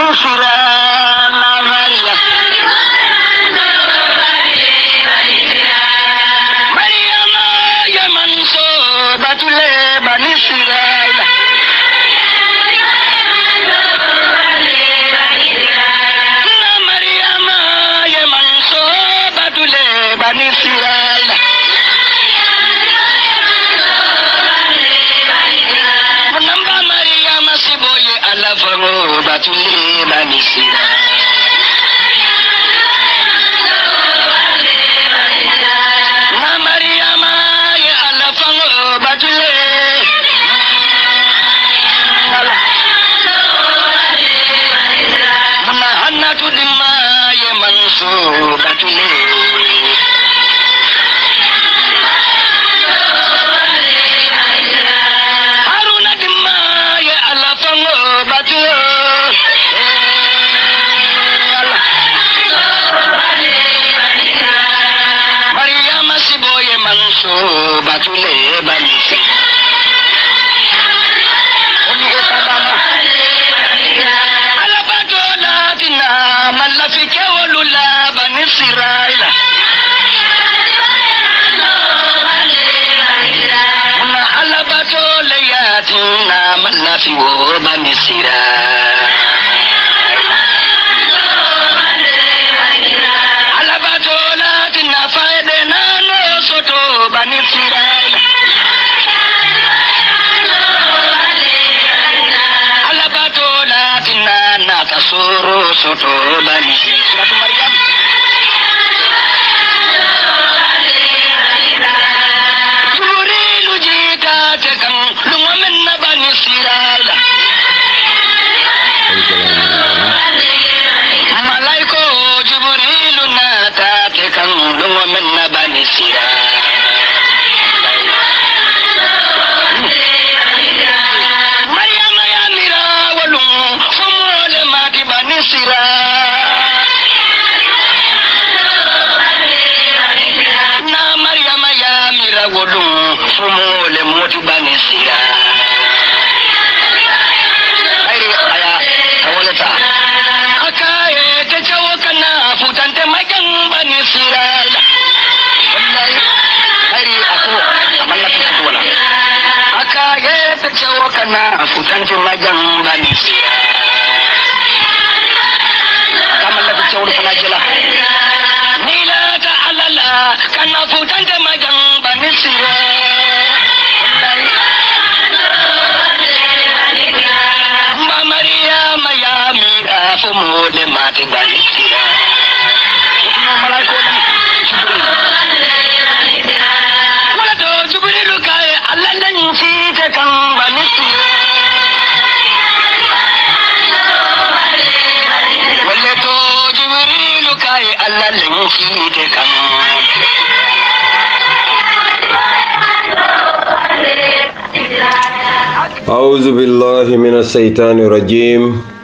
أعوذ بالله من الشيطان الرجيم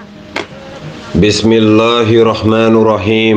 بسم الله الرحمن الرحيم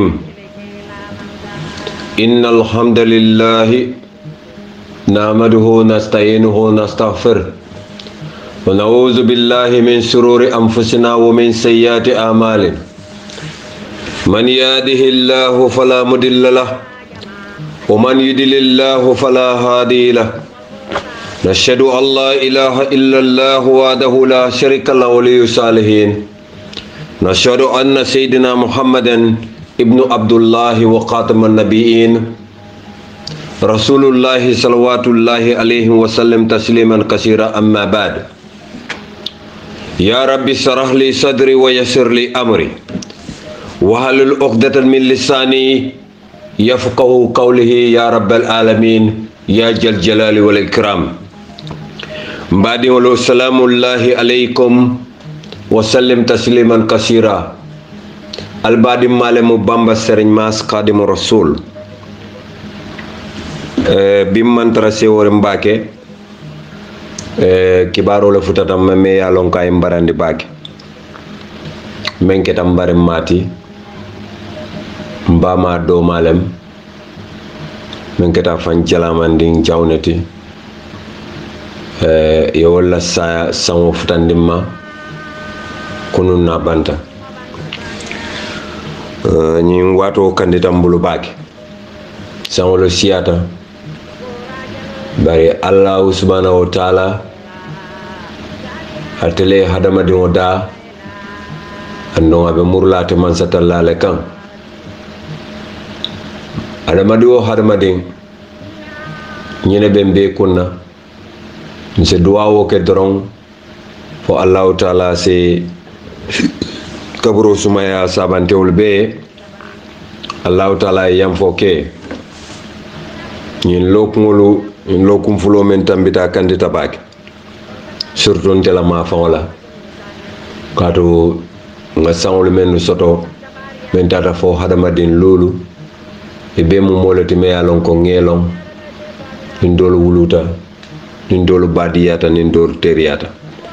إن الحمد لله نحمده ونستعينه ونستغفره ونعوذ بالله من شرور أنفسنا ومن سيئات أعمالنا من يهده الله فلا مضل له ومن يضلل الله فلا هادي له نشهد أن لا إله إلا الله وحده لا شريك له ولي الصالحين نشهد أن سيدنا محمدا ابن عبد الله وخاتم النبيين رسول الله صلوات الله عليه وسلم تسليما كثيرا أما بعد يا رب اشرح لي صدري ويسر لي أمري واحلل عقدة من لساني يفقه قوله يا رب العالمين يا جل جلال والإكرام بعد ولو سلام الله عليكم وسلم تسليما كثيرا البادي مالم بامبا سرين ماس قادم الرسول بمن ترسي ورمباكي كبارو لفتاتا ممي يالون كايم براندي باكي من كتام بارم ماتي mbama do malem min keta fan jalamandin jawnati yo walla sa sango futandimma kunun na banta ñin wato kanditam bulu baake saŋolo siyata bari allahu subhanahu wa taala atele hadamadiŋo da andon abe murlate mansatallale kaŋ hadamadiŋo hadamadiŋ ñine ben be kunna nse duwawo ke doroŋ fo allahu taala se kaburo sumaya sabantewol be allahu taala ye yanfo ke ñin lokuŋolu ñin lokum fulo men tambita kandita baake surtout nte la mafaŋo la kaatu nga saŋolu mennu soto men tata fo hadamadiŋ loolu e be mu moo le ti me ye a loŋ ko ŋeeloŋ niŋ doolu wuluta niŋ doolu baadiyata niŋ doolu teriyata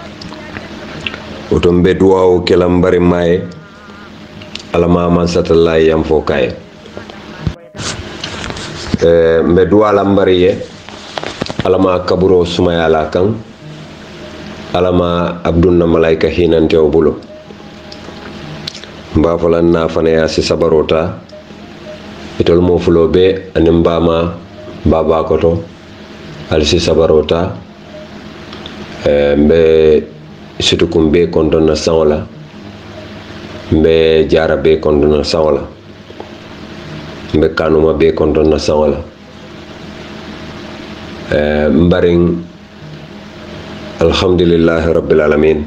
woto mbe duwawo ke la mbari maye ala ma mansatalla ye yanfo kaye mbe duwa la mbari ye ala ma kaburo sumaya la kaŋ ala ma abdunna malayika hinantewo bulo mba folan na fana ya si sabarota itol mo fulo be anin mbama baba koto al si sabarota mbe sutukum be konton na saŋola mbe jara be konton na saŋola mbe kanuma be konton na saŋola mbariŋ alhamdulillahi rabbil alamin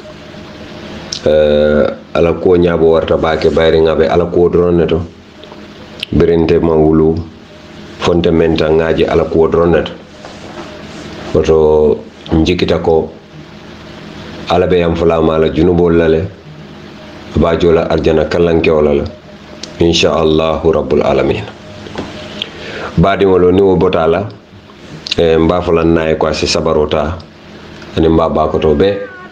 ala ko ñaabo warta baake bayri ngabe ala ko doron neto birinte ma wulu fonte menta ngaaji ala ko doron neto woto njikita ko ala be yam fulama ala junubol lale ba jola arjana kallanke wala la insha allahu rabbul alamin badi wolo ni wo botala mba fulan naye ko si sabarota ani mba ba ko to be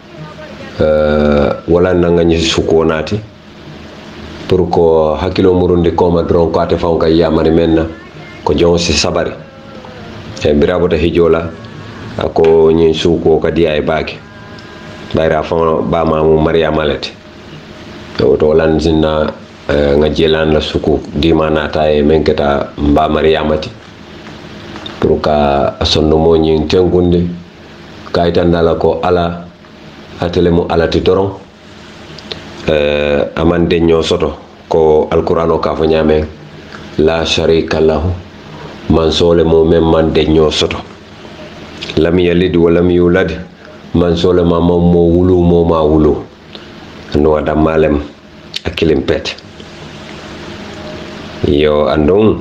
wala nanga ñi suko nati pour ko hakilo murundi ko ma dron ko ate fawnka yamani menna ko jon si sabari birabota hijola ako ñi suko ka diay baake bayra fa ba mamu maryama lete to lan sinna nga jelan la suku di manata e menketa mba maryamati pour ka sonno mo ñi tengunde kaytan dala ko ala atele mu alati doron amande ñoo soto ko alqur'ano ka fa ñame la sharika lahu man sole mo mem man de ñoo soto lam yalid wa lam yulad man sole ma mo wulu mo ma wulu no wada malem akilim pet yo andon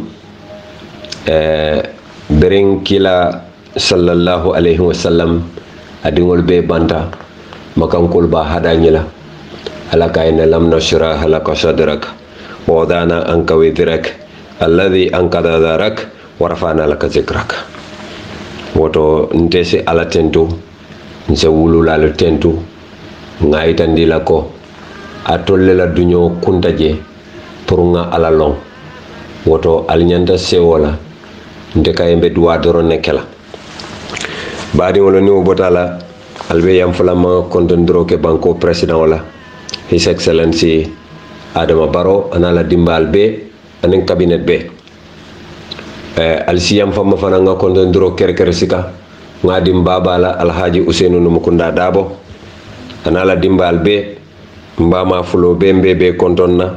bering kila sallallahu alaihi wasallam adingol be banta makankol ba hadanyila alaka ina lam nashra halaka sadrak wa wadana anka widrak alladhi ankada darak wa rafa'na laka zikrak woto ntesi ala tentu nse wulula le tentu ngaitandi la ko atolle la duño kuntaje pour nga ala long woto alnyanda sewola ndeka yembe duwa doron nekela baadi wala ni botala albe yam fulama kontondro ke banko president wala his excellency adama baro anala dimbal be anen cabinet be alsiyam fama fana nga kontondro kerker sika ngadi mbabala alhaji usainu numukunda dabo anala dimbal be mbama fulo be mbebe kontonna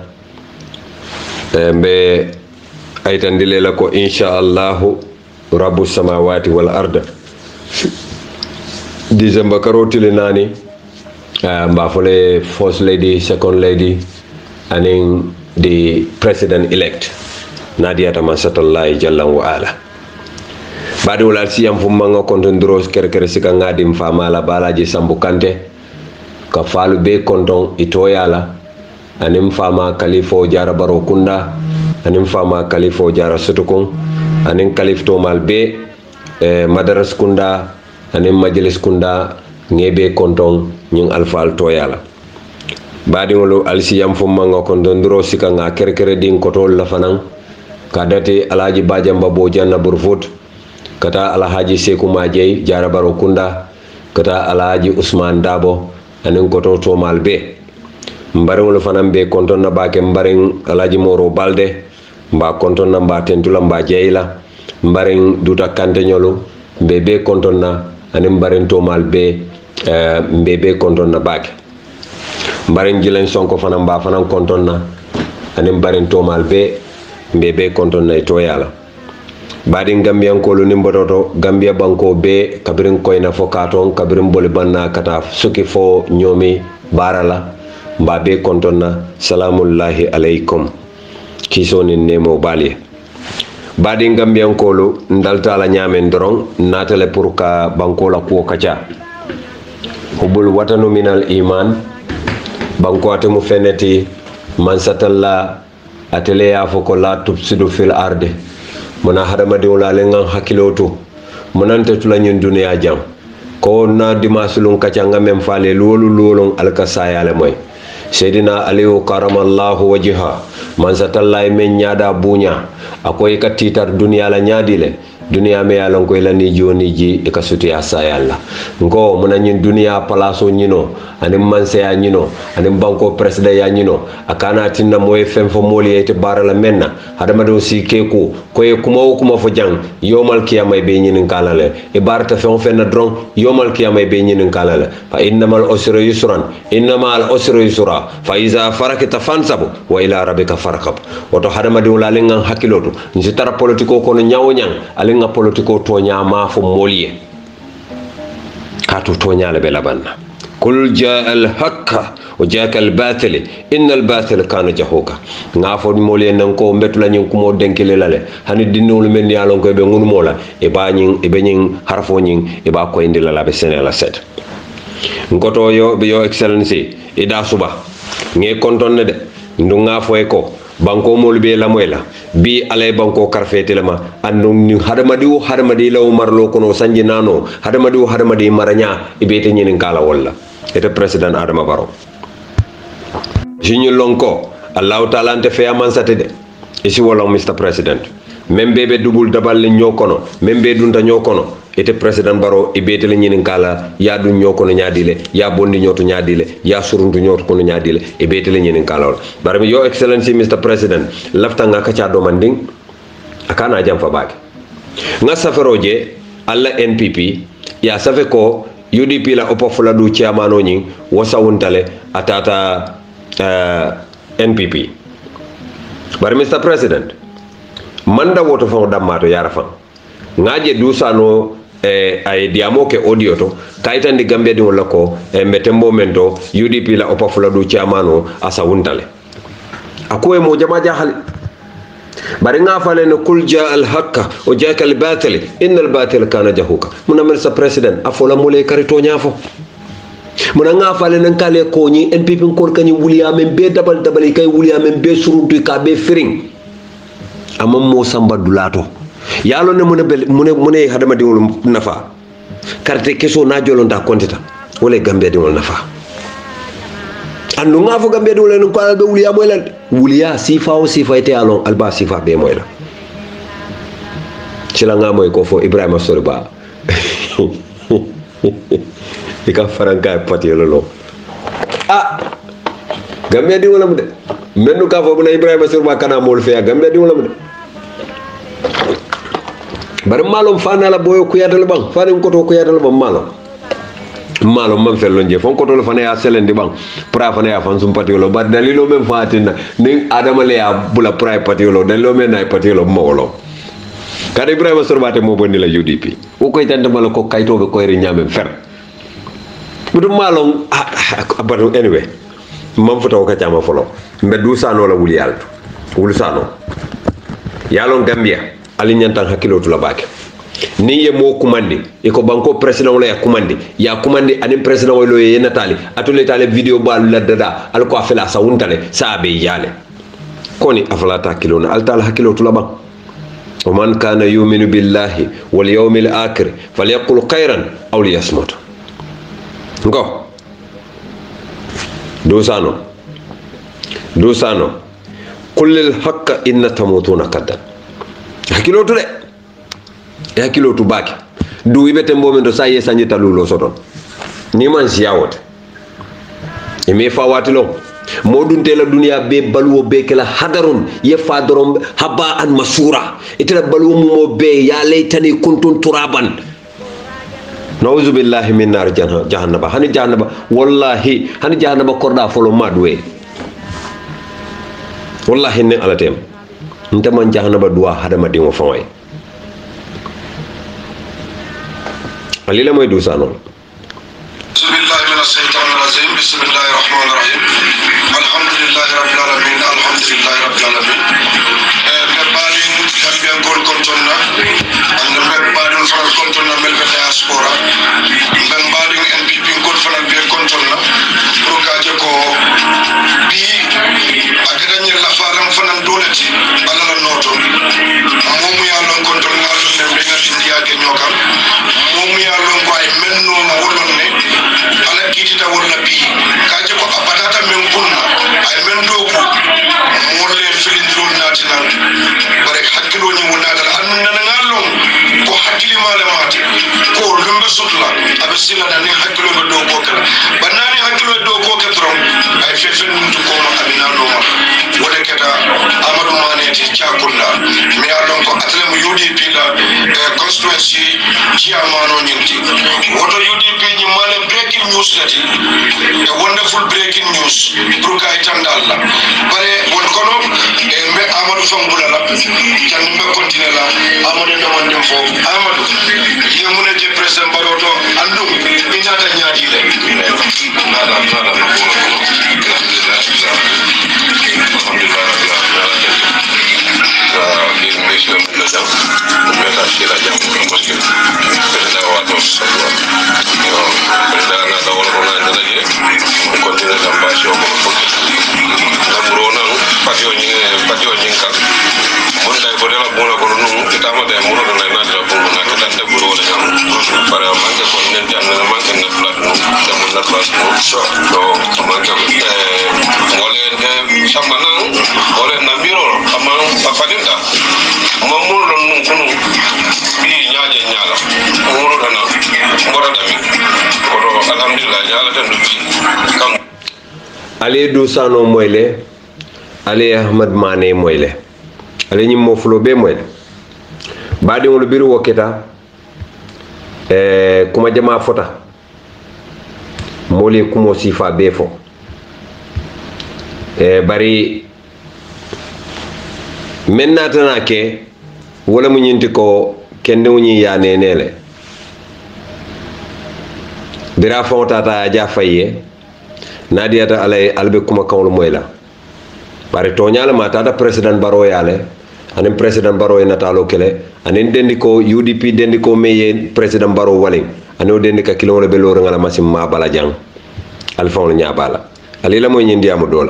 mbe aytandile la ko insha allahu rabbus samawati wal arda December karotile nani mba fole first lady, second lady, and then the president elect Nadia Tamasatallahi Jalla wa ala. Badi wala siyam fu manga konton dros kerkere sika ngadim famala balaji sambukante ka falu be konton itoyala anim fama kalifo jara baro kunda anim fama kalifo jara sutukun anim kalifto mal be madaras kunda anim majalis kunda ngebe konton nying alfal toyala badi wolo alsiyam fu manga konton dros sika nga kerkere din kotol la fanan kadati alaji bajamba bo janna burfut kata alhaji seku majey jara baro kunda kata alhaji usman dabo anen koto to malbe mbarin fanan be konton na bake mbarin Alaji Moro Balde mba konton na mba tentula mba jeyla mbarin duta kante nyolu mbebe konton na ani mbarin tomal be mbebe konton na bake mbarin jilen sonko fanan mba fanan konton na ani mbarin tomal be mbebe konton na to yala badin gambian ko lu nimboto gambia banko be kabirin koyna fo katon kabirin boli banna kata suki fo nyomi barala mbabe kontonna salamullahi alaikum kisoni nemo bali badin gambian ko lu ndalta la nyamen doron natale pour ka banko la ko kacha hubul watanu minal iman banko atemu feneti man satalla atele ya fo ko la tubsidu fil arde mona hadamadi wala lengan hakiloto monante tulanyin duniya jam ko na dimasulun kacanga mem fale lolon alkasayale moy Sayyidina Aliyu karamallahu wajha man satallay men nyaada bunya akoy katitar duniya la nyaadile duniya me yalon koy lani joni ji e kasuti asayalla ngo munanyin duniya palaso nyino ani manse ya nyino ani banko presida ya nyino akana tinna moy fem fo moli ete barala menna hadama do si keku koy kuma fo jang yomal kiyamay be nyinin kalale e barta fe on fenna dron yomal kiyamay be nyinin kalale fa innamal usri yusran innamal usri yusra fa iza farakta fansabu wa ila rabbika farqab oto hadama do la lengan hakiloto nsi tara politiko kono nyawo nyang nga politiko tonya ma fo moliye kato tonya le belabanna kul jaa al haqq wa jaaka al batil inna al batil kana jahuka nga fo moliye nan ko mbetula nyin kumo denkele lale hani dinol men yalon ko be ngun mola e ba nyin e be nyin harfo nyin e ba ko indi la be senela set ngoto yo be yo excellency e da suba nge kontonne de ndu nga fo e ko banko mol be la moyla bi alay banko karfete lama andu ni hadamadi law marlo kono sanji nano hadamadi maranya ibete nyin kala walla ete president Adama Barrow jinyu lonko Allah taala ante fe amansate de isi wala Mr President membe be dubul dabal le nyokono membe dunta nyokono ete president Barrow ibete le nyin kala ya du nyokono nyaadile ya bondi nyoto nyaadile ya surundu nyoto kono nyaadile ibete le nyin kala barami yo excellency Mr President lafta nga kacha do manding akana jam fa baake nga safaroje alla NPP ya safe ko UDP la opofula du chairmano nyi wasawuntale atata NPP bari Mr President manda woto fa damato yara fa ngaje du sano ay diamo ke audio to kaytandi Gambia di wala ko mbetembo mento UDP la opofula du chairmano asawuntale akoy mo jama jahal bari nga fale no kul jaa al haqq wa jaaka al batil innal batil kana jahuka muna Mr President afola mole karito nyafo muna nga fale nan kale ko ni NPP ko kany wuliya men be dabal kay wuliya men be suruntu ka be firing amam mo samba dulato yalo ne mune hadama dingol nafa carte keso na jolonta kontita wala Gambia dingol nafa andu nga fo Gambia dingol en ko albe wuliya moylan wuliya sifa o sifa ite alon alba sifa be moyla cila nga moy ko fo Ibrahima Soriba ika faranka pati lolo Gambia dingol am de mennu ka fo buna Ibrahima Soriba kana mol fe Gambia dingol am de bari malom fana la boyo kuyadal bang fana ko to kuyadal bang malom man fello je fon ko to fana ya selendi bang pra fana ya fan sum patiolo bar dalilo men fatina ni adama le ya bula pra patiolo dalilo men nay patiolo mawlo kada Ibrahima Sorbate mo bonni la UDP o koy tande mala ko kayto be ko re nyame fer budum malom abadu anyway mam foto ka chama folo mbeddu sano la wuli yalto wul sano yalon Gambia ali nyantan hakilo tula bake ni ye mo kumandi e ko banko president wala ya kumandi ani president wala ye natali atule tale video balu la dada al ko afela sa wuntale sa be yale koni afala ta kilona al tal hakilo tula ba o man kana yu'minu billahi wal yawmil akhir falyaqul khairan aw liyasmut ngo do sano kullil haqqa inna tamutuna kaddan hakilotu de hakilotu baki du ibete mbomen do saye sanjita lulo soton ni man siyawote e me fawati lo modun tela dunia be balwo be kala hadarun ye fadrom haba an masura itela balwo mo be ya laytani kuntum turaban nauzu billahi min nar jahannaba hani jahannaba wallahi hani jahannaba korda folo madwe wallahi ne alatem ntaman jahannaba duwa hadama dingo faway alila moy du sanon bismillahi minas shaitanir rajim bismillahir rahmanir rahim alhamdulillahi rabbil alamin alhamdulillahi rabbil alamin be balin kambe gol kontonna and be balin fara kontonna melbe diaspora ben balin NPP gol fara be kontonna pour kaje ko bi akadanye la faram fana dolati alala noto momu ya lon kontonna ne be ngati ndiya ke nyokam momu ya lon ko ay menno ma wolon ne ala kitita wala bi kaje ko abatata men kunna ay men do ko molle filin dol natina bare hakkilo ni wona dal anna na ngalon ko hakkili male mate ko lumbe sutla abisila da ni hakkilo be do ko kala banani hakkilo do ko ke trom ay fefen ntu ko ma amina no ma wala keta amadu mane ti chakunda mi alon ko atlem UDP la constituency chairman nyinti woto UDP ni male breaking news lati a wonderful breaking news pour kay tandalla bare won kono mbe amadou fambula la tan mbe continue la amadou do wonde fo amadou yemune je president baroto andum inata nyaadi le nada Ali Dusano moyle Ali Ahmad Mane moyle Ali nyim mo fulo be moyle badi wol biru woketa kuma jama fota mole kumo sifa be fo bari menna tana ke wala mu nyinti ko kende woni ya nenele bira fonta ta ja faye nadiyata alay albe kuma kawlo moyla bari toñala mata da president baro yale anen president baro natalo kele anen dendi ko UDP dendi ko meye president baro wali ano dendi ka kilolo be loro ngala masim ma bala jang alfawlo nyabala ali la moy ñindi amu dola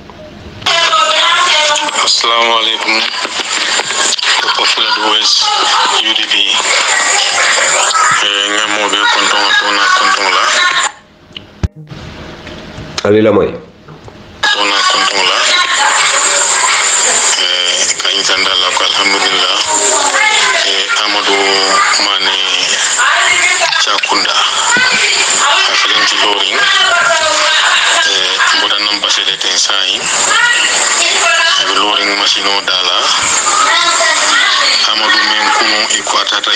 assalamu alaikum ko fula do wes UDP ngamo be konton la ali la moy tona konton la kañ tandala ko alhamdulillah Amadou Mane Chakunda afrenti loring mboda nam basele ten sai abe loring machine dala Amadou men kuno equatata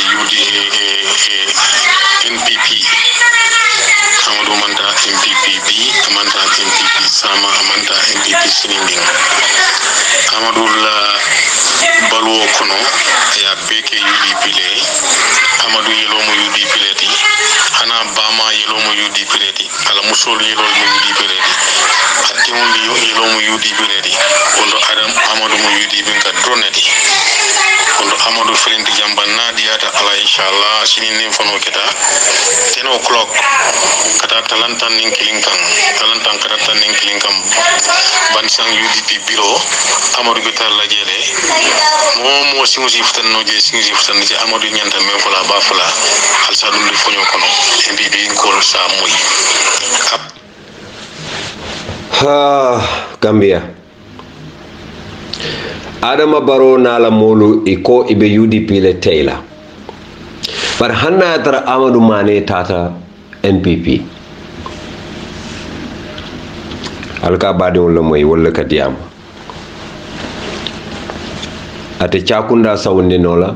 NPP Amadou manda MPP B amanda MPP sama amanda MPP Sininding Amadou la balwo kono ya beke UDP le Amadou yelo mo UDP le ti hana bama yelo mo UDP le ti ala musol yelo mo UDP le ti atimun yelo mo UDP le ti ondo adam Amadou mo UDP ka droneti ondo Amadou frenti jamba nadiyata ala inshallah sinin nim fono kita 10 o'clock kata talantan ning kilingkang talantan kata ning kilingkang bansang UDP biro Amadou gitar la jele mo singu siftan no je singu siftan je Amadou nyanta me fula ba fula al sadum li fonyo kono MPP ko sa moy Gambia Adama Barrow nala molu iko ibe UDP le tayla par hanna tara Amadou Mane tata NPP alka bade wala moy wala ka diam ate chakunda sawndi nola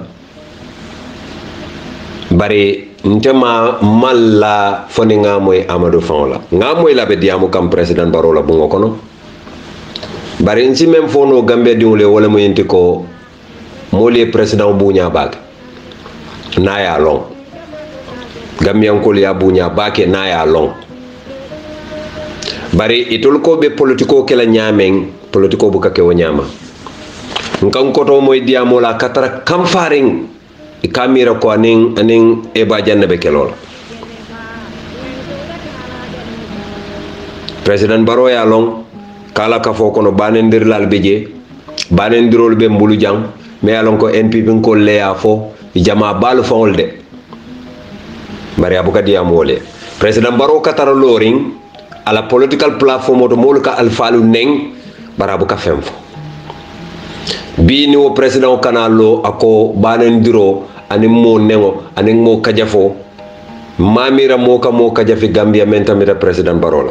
bari ntema malla foni nga moy Amadou Fawla nga moy la be diamu kam president Barola bungo kono bari nsi même fono Gambia diwle wala mo yenti ko moli president bunya bag na ya long Gambian ko ya bunya bake na ya long bari itol ko be politiko kala nyamen politiko buka ke wonyama nkan koto moy diamo la katara kam faring ikamira ko aning eba janna be kelol president Baro ya long kala ka fo kono banendir lal beje banendirol be mbulu jang me alon ko NPP ko leya fo jama balu fawolde bari abuka diamo wole president Baro katara loring ala political platform to molu ka alfalu neng barabu ka femfo bi ni wo president kanalo ako banendiro ani mo nengo ani mo kajafo mamira mo kajafi Gambia mentamira president Barola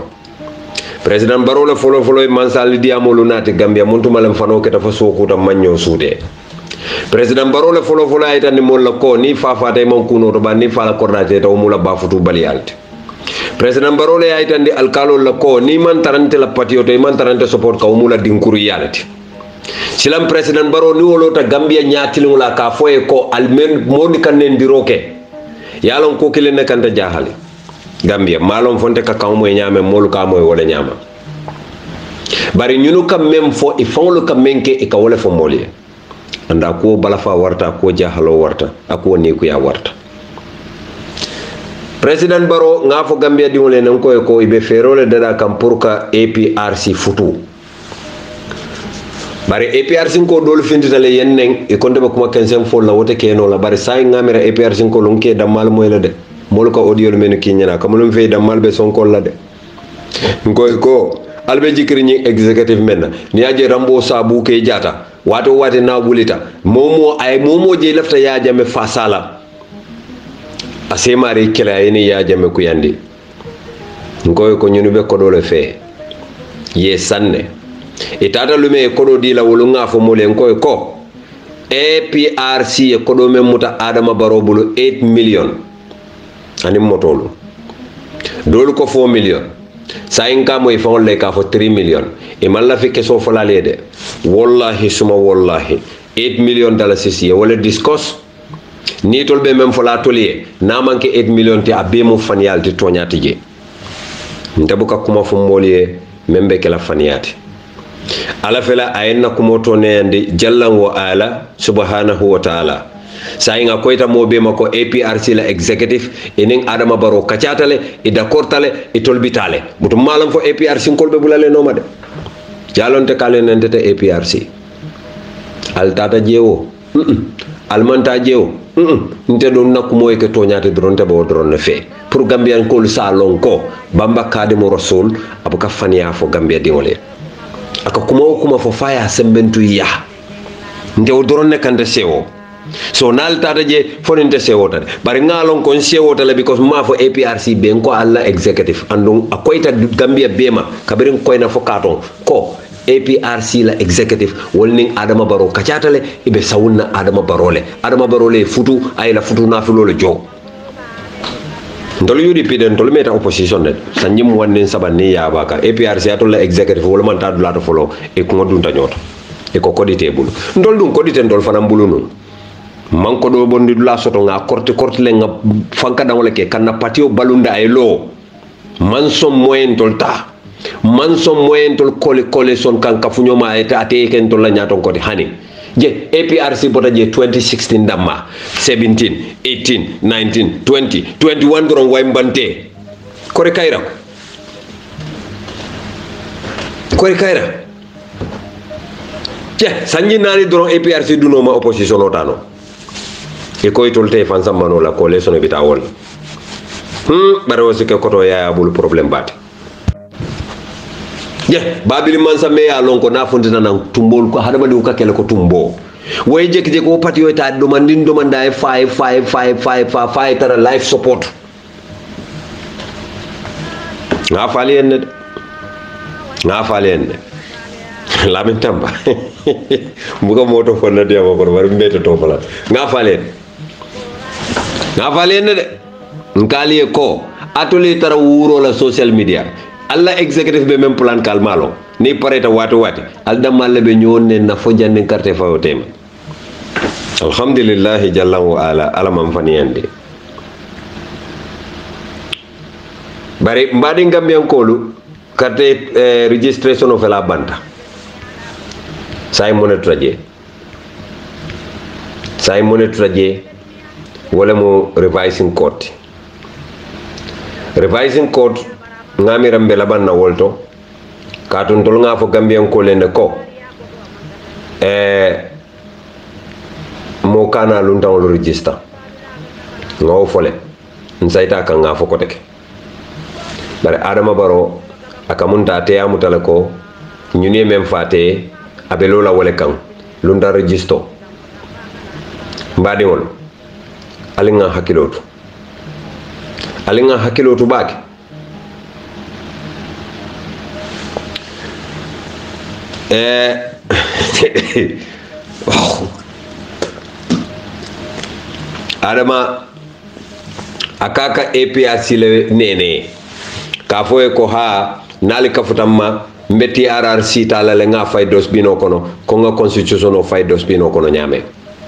folo e mansali diamolu nati Gambia muntu malam fano keta fo sokuta manyo sude president Barola folo ayta ni mo la ko ni fafa tay mon kuno to ban ni fala coordinateur to mula bafutu baliyalti president Barola aytandi alkalo la ko ni man tarante la patio to man tarante support ka mula dinkuru yalati silam president Baro ni wolota Gambia nyaatilu la ka foye ko almen moni kanen diroke yalon ko kile ne kanta jahali Gambia malon fonte ka kaw moy nyame molu ka moy wala nyama bari ñunu kam mem fo e fawlo kam menke e ka wala fo moli anda ko balafa warta ko jahalo warta ako ni ku ya warta president Baro ngafo Gambia di wole nan ko ibe ferole dada kam pour ka APRC futu bari APRC ko dol fintitale yenneng e konde ba kuma kensen fo la wote keno la bari say ngamira APRC ko lonke damal moy la de mol ko audio men ki nyana kam lum fe damal be son ko la de ko albe jikri ni executive men ni aje rambo sabu ke jata wato wate na bulita momo je lafta ya jame fasala ase mari kila yini ya jame ku yandi ko nyunu be ko dole fe ye sanne itata lume kodo di la wolu ngafo molen ko APRC e kodo men muta Adama Barrow bulu 8 million ani motolu dolu ko 4 million sayinka moy fawol le ka fo 3 million e malla fi keso fola lede wallahi suma wallahi 8 million dollars si wala discuss ni tolbe men fola tolier na manke 8 million ti abe mo fanialti toñati je ntabuka kuma fo molier membe kala faniati ala fela ayenna kumoto ne andi jallan wa ala subhanahu wa ta'ala sayinga koyta mobe mako APRC la executive enen Adama Barrow kacatale e d'accordale e tolbitale mutum malam fo APRC kolbe bulale no made jalonte kale nentete APRC al tata jewo almanta jewo nte don nakumo e ke toñate dronte bo dronne fe pour Gambian kol salon ko bamba kadimo rasul abuka faniya fo Gambia dingole aka kuma fo faya sembentu ya nde o doronne kande sewo so nal tata je foninte sewo tade bari ngalon kon sewo tale because ma fo APRC be ko alla executive andum akoyta Gambia bema kabirin koyna fo katon ko APRC la executive wolning Adama Barrow kacatale ibe sawunna Adama Barrow le futu ay la futu na fi lolo jo ndol UDP den tol meta opposition net sanjim wannen sabanni ya baka APRC atol la executive wala man tadu lato folo e ko dunta nyoto e ko kodite bulu ndol dum kodite ndol fanam bulu non man ko do bondi dula soto nga korti le nga fanka dawle ke kanna patio balunda ay lo man som moyen tol ta man som moyen tol kole son kan kafunyo ma eta ate ken tol la nyaton ko di hani je APRC bota je 2016 damma 17 18 19 20 21 doron way mbante kore kayra je sanji nani doron APRC duno ma opposition otano e koy tolte fan sammano la ko lesono bita wol bare wosi ke koto ya bul problème bat je babili man sa me ya lon ko na fondina nan tumbol ko hadama di ko kele ko tumbo way jeki ko patio ta do manda e 5 tara life support nga fali en nga falen lamin tamba buka moto fo na dia ko bar mbete to fala nga falen de nkali ko atuli tara wuro la social media alla executive be même plan kalmalo ni pareta wati alda malle be nyonne na fo jande carte fa tema alhamdulillah jalla wa ala man faniyande bari mbadi ngambian kolu carte registration of la banda say monetraje wala mo revising court ngami rambe laban na wolto katun tol nga fo gambian ko lende ko mo kana lunta lo register ngaw fole nsaita kan nga fo ko teke bare adama baro akamunta te amutala ko ñune même faté abe lola wole kan lunta register mbadi wol alinga hakilotu baki adama akaka APRC le nene ka foye ko ha nali kafutamma mbeti RRC tala le nga fay dos bino kono ko nga constitution o fay dos bino kono nyame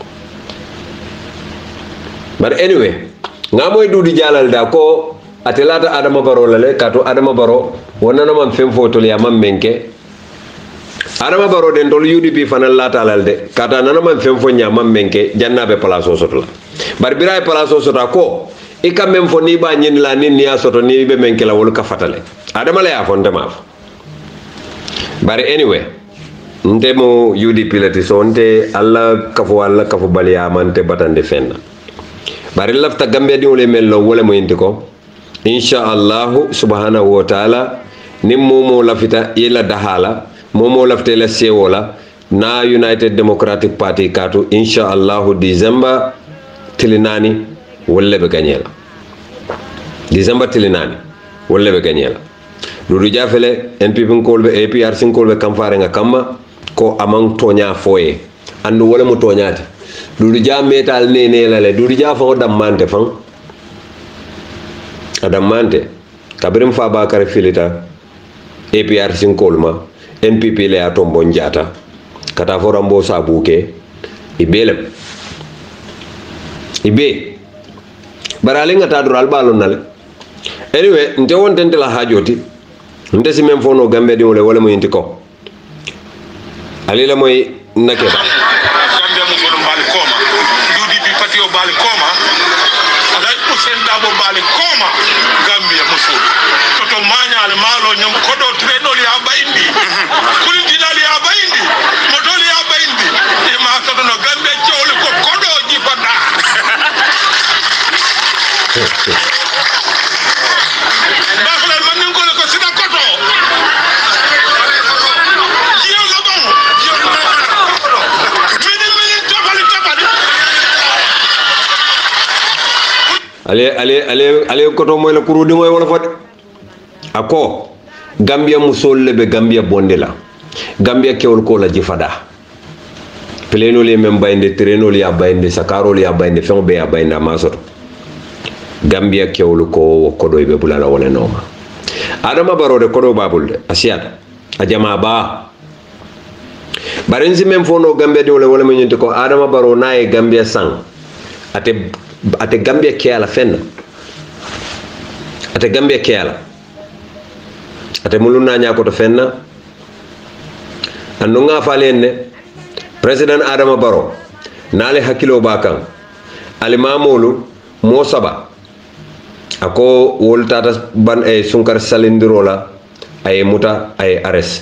but anyway nga moy dudi jalal da ko atelata adama baro le kato adama baro wonana man fem fotol ya man menke adama baro den tol UDP fanal latalal de kata nana man fem fo nya man menke jannabe place sotla bar biray place sota ko e kam même fo ni ba nyin la ni ya soto ni be menke la wol ka fatale adama la ya fonde ma bar anyway nte mo UDP lati so nte alla kafu baliya mante batande fenna bari lafta gambe di wole mello wala mo yindi ko insha Allah subhanahu wa ta'ala nim momo lafita ila dahala momo lafta la sewola na United Democratic Party katu insha Allah December tilinani wala be ganyela December tilinani wala be ganyela dudu jafele NPP kolbe APRC kolbe kamfare nga kama ko amang tonya foye andu wala mo tonyati dudu ja metal nene la le dudu ja fo damante fan adamante kabrim fa bakar filita APRC kolma NPP le atombo njata kata fo rambo sabuke ibelem ibe barale ngata dural balon nale anyway nte wontente la hajoti nte si même fono gambe di wala mo yinti ko alila moy nakeba gambe mo ko bal koma UDP parti o bal koma ala Hussein Dabo bal koma gambe musul toto manyale malo nyom kodo trenol ya bayindi kuli dinali ya bayindi modoli ya bayindi e ma toto no gambe ciowle ko kodo jipata bakhlal man ko ko sida koto jiyo lo bon ale koto moy la kurudi moy wala fat ako Gambia musol lebe Gambia bondela Gambia kewol ko la jifada pleno le mem bayinde treno le ya bayinde sakaro le ya bayinde fenbe ya bayinde masoto Gambia kewol ko kodo be bulala wala noma adama barode kodo babulde asiata a jama ba barenzi mem fono Gambia di wala mo nyinte ko adama baro nae Gambia sang ate Gambia kiala fenna ate Gambia kiala ate muluna nya ko to fenna ando nga falenne president adama baro nale hakilo bakan alimamulu mo saba ako woltata ban e sunkar salindirola ay muta ay ares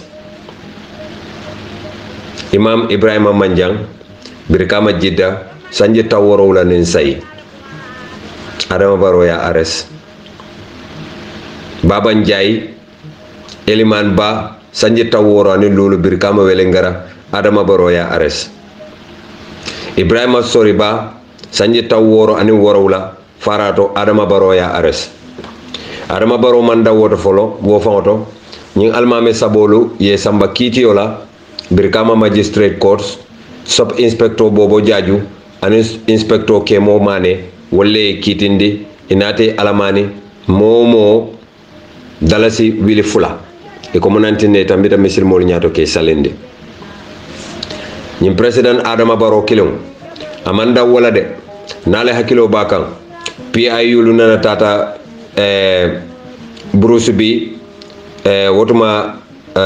imam Ibrahima Manjang birkama jidda sanje taworo la nen say adama baro ya ares baba njay eliman ba sanje taworo ani lolu birkama welengara adama baro ya ares Ibrahima sori ba sanje taworo ani worowla farato adama baro ya ares adama baro manda woto folo wo fangoto ñing almame sabolu ye samba kitiola Brikama Magistrate Courts sub inspector bobo jaju ani inspector kemo mane wolle kitindi inate alamani momo dalasi wili fula e ko monantine tambita misil mol ñato ke salende ñim president Adama Barrow kilon amanda wala de nale hakilo bakan PIU lu nana tata Bruce bi wotuma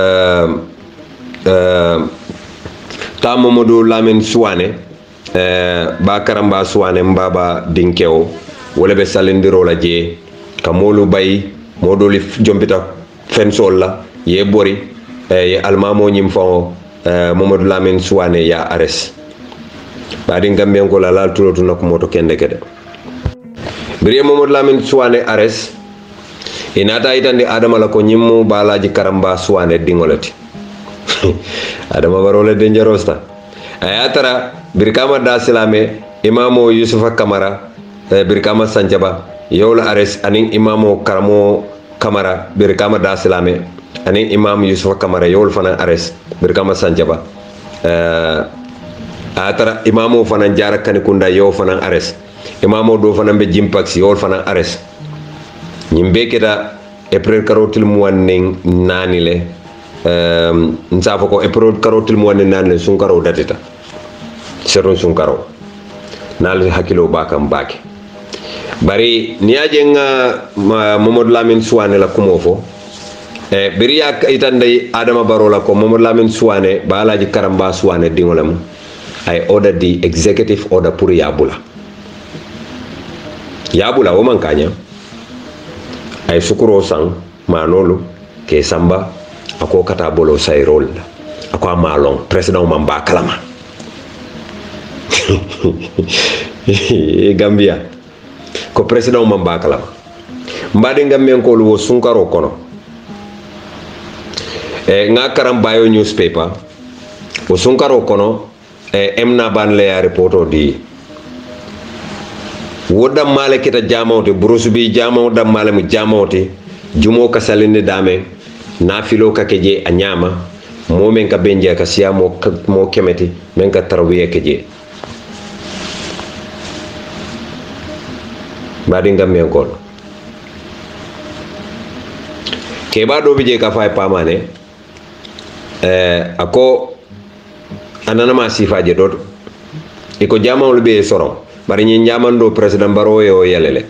ta Mamadou Lamine Suwane ba karamba Suwane mbaba dinkewo wala be salendiro la je ka molu bay modoli jombita fensol la ye bori ye almamo nyim fo Mamadou Lamine Suwane ya ares badi ngamben ko la lal tulotu nak moto kende kede biri Mamadou Lamine Suwane ares inata itande Adama la ko nyimmu balaji karamba Suwane dingolati Adama Barrow le dangerosta ayatara Brikama da silame imamo Yusufa Kamara Brikama Sanjaba yowla ares anin imamo Karamo Kamara Brikama da silame anin imam Yusufa Kamara yowla fana ares Brikama Sanjaba ayatara imamo fana jara kanikunda yow fana ares imamo do fana be jimpax yowla fana ares ñimbe keta April karotil muwanning nanile nsafo ko épreuve karotil mo wonne nan sun karo datita seron sun karo nal hakilo bakam baki bari niaje nga Mamadou Lamine Suwane la kumo fo biriya itande Adama Barrow la ko Mamadou Lamine Suwane balaji karamba Suwane dingolam ay order di executive order pour yabula wo man kanya ay sukuro sang manolu ke samba ako kata bolo say role ako amalong president mamba kalama Gambia ko president mamba kalama mbadi ngammen ko lu sunkaro kono nga karam bayo newspaper o sunkaro kono emna ban le ya reporto di woda male kita jamawte brusu bi jamaw dam male mu jamawte jumo kasalinde dame nafilo ka keje a ñama momen ka benje ka siya mo kemeti men ka tarwiye keje badi ngam men ko ke ba do bije ka fay pamane ako anana ma sifaje dot iko jamawul be soron bari ñi ñamando president Barrow yo yelele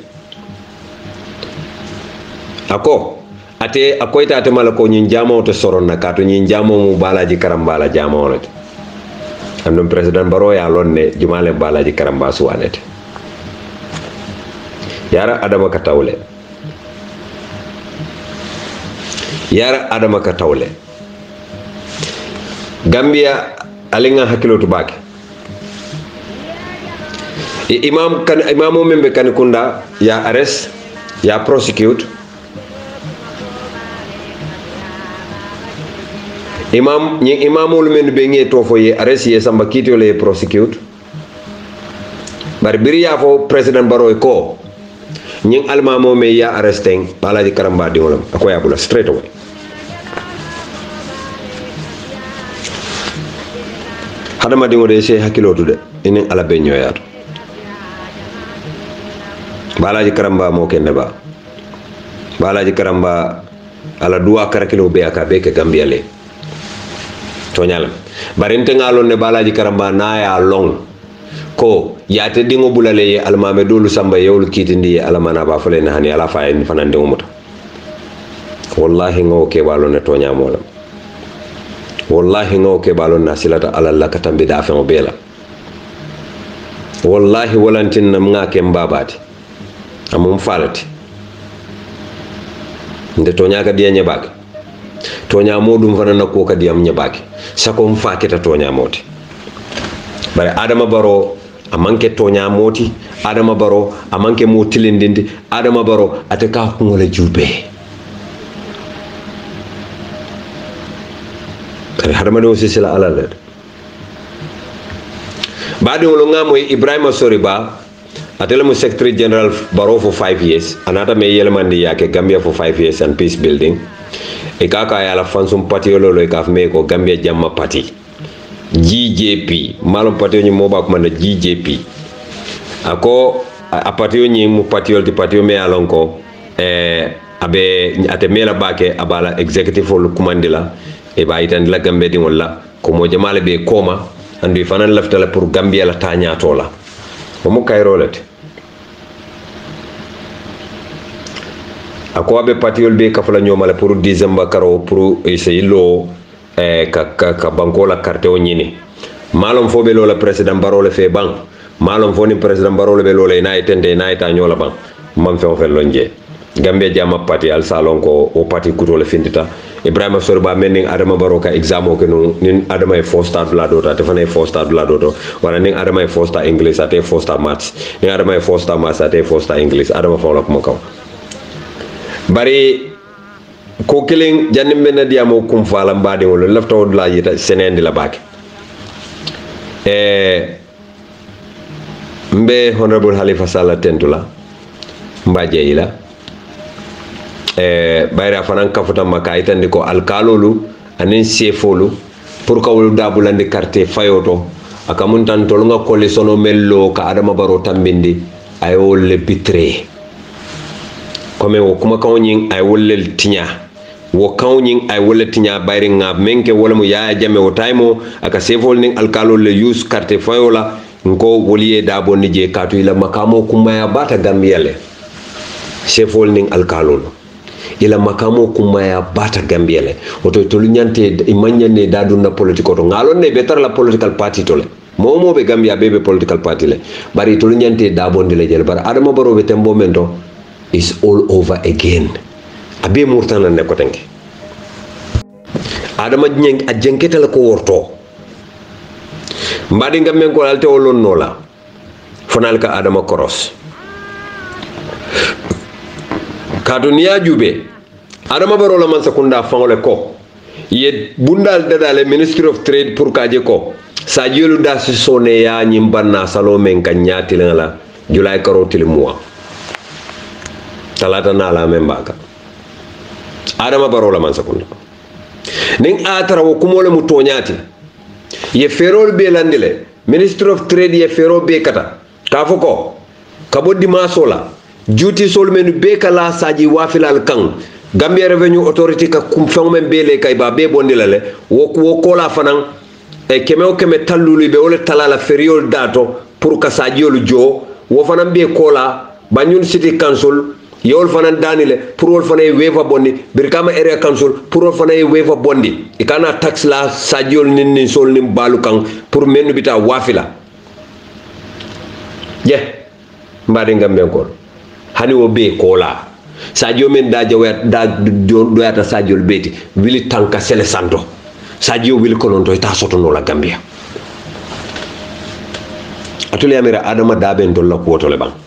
ako ate akoyta ate mala ko ñin jamo to soron na kato ñin jamo mu balaji karambala jamo wonati andum president Barrow ya lonne jumale balaji karamba suwanete yara Adama ka tawle Gambia alinga hakilotu bake imamu membe kan kunda ya arrest ya prosecute imamul men be nge to fo ye arrest ye samba kitio le prosecute bar biriya fo president Barrow ko ñing almamo me ya arresting balaji karamba di wolam ako ya bula straight away hadama di ngode se hakilo tude inen ala be ñoyato balaji karamba mo kende ba balaji karamba ala duwa karakilo be aka be ke Gambia le to nyalam barinte ngalon ne balaji karamba na ya long ko yaate dingo bulale ye almame dolu samba yewlu kitindi ye alamana ba fale na hani ala faye fanande umuta wallahi ngo ke balon ne to nyamolam wallahi ngo ke balon na silata ala la katambi da fa bela wallahi walantin nam ngake mbabati amum falati nde to nyaaka diya nyebake to nyamodum fana nakko kadi am nyebake sako mfaketa to nyamoti bare Adama Barrow amanke to nyamoti Adama Barrow amanke mo tilindindi Adama Barrow ataka ngole jube bare hadama do sisila alal baadi wolo ngamo Ibrahima Soriba atele mo secretary general Barrow for 5 years anata me yelemandi yake Gambia for 5 years and peace building e kaka ya la fansum parti lolo e kaf me ko Gambia Jamma Party GJP malum parti ni moba ko man GJP ako a parti ni mu parti di parti me alon ko abe ate mela bake abala executive ol kumandila e ba itan la Gambia di wala ko mo jamale be koma andu fanan laftala pour Gambia la tanya tola o mo kay rolete ako abe patiol be kafala nyomala pour December karo pour essayer lo ka banko la carte o nyini malom fo be lo la president Barrow fe bang malom fo ni president Barrow be lo le na etende na eta nyola bang mam fe o fe lonje Gambia Jamma Party al salon ko o parti kuto le findita Ibrahima Sorba mening Adama Barrow ka examo ke no nin Adama e fosta la dota te fane fosta la doto wala nin Adama e fosta English ate fosta maths nin Adama e fosta maths ate fosta English Adama fa la ko kaw bari ko killing jannim ben diamo kum fala mbade wala lafto la yita senendi la bake mbe honorable Halifa Sallah tentula mbaje ila bayra fanan kafuta maka itandi ko alkalolu anin sefolu pour ka wolu dabulandi carte fayoto aka muntan tolunga coalition mello ka Adama Barrow tambindi ay wolle bitre comme wo kuma kawnyin ay wolle tinya wo kawnyin ay wolle tinya bayri ngab menke wala mu yaaya jame wo taymo aka sefol nin alkalolu le use carte fayola ngo woliye dabo ni je katu ila makamo kuma ya bata Gambia sefol nin alkalolu ila makamo kuma ya bata Gambia le oto to lunyante imanyane dadu na politiko to ngalon ne betar la political party to le momo be Gambia bebe political party le bari to lunyante dabondi le jel bar Adama Barrow be tembo mento is all over again abe murtana ne ko tangi Adama nyeng ajenkete la ko worto mbadi ngamen ko alte wolon nola fonal ka Adama Koros kaduniya jube Adama Barrow la man sakunda fangole ko ye bundal dadale Ministry of Trade pour kaje ko sa jelu da si sone ya nyimbanna salo men kan nyati la julay karotil muwa talata na la membaka Adama Barrow la man sakunda ning atara wo kumole mu tonyati ye ferol be landile Ministry of Trade ye fero be kata kafoko kabodi masola juti sol menu be kala saji wafilal kan Gambia Revenue Authority ka kum fang men bele kay ba be bondila le wo kola fanan e keme tallulu be wala talala feriol dato pour ka sajiol jo wo fanan be kola banyun city council yol fanan danile pour wol fanan weva bondi birkama area council pour wol fanan weva bondi e kana tax la sajiol nin sol nin balu kan pour menu bita wafila je mbade Gambia ko hani wo be kola Sadio men da jawet da doyata Sadio beti wili tanka sele santo Sadio wili kolonto ita soto no la Gambia atuli amira Adama daben do la ko to le bang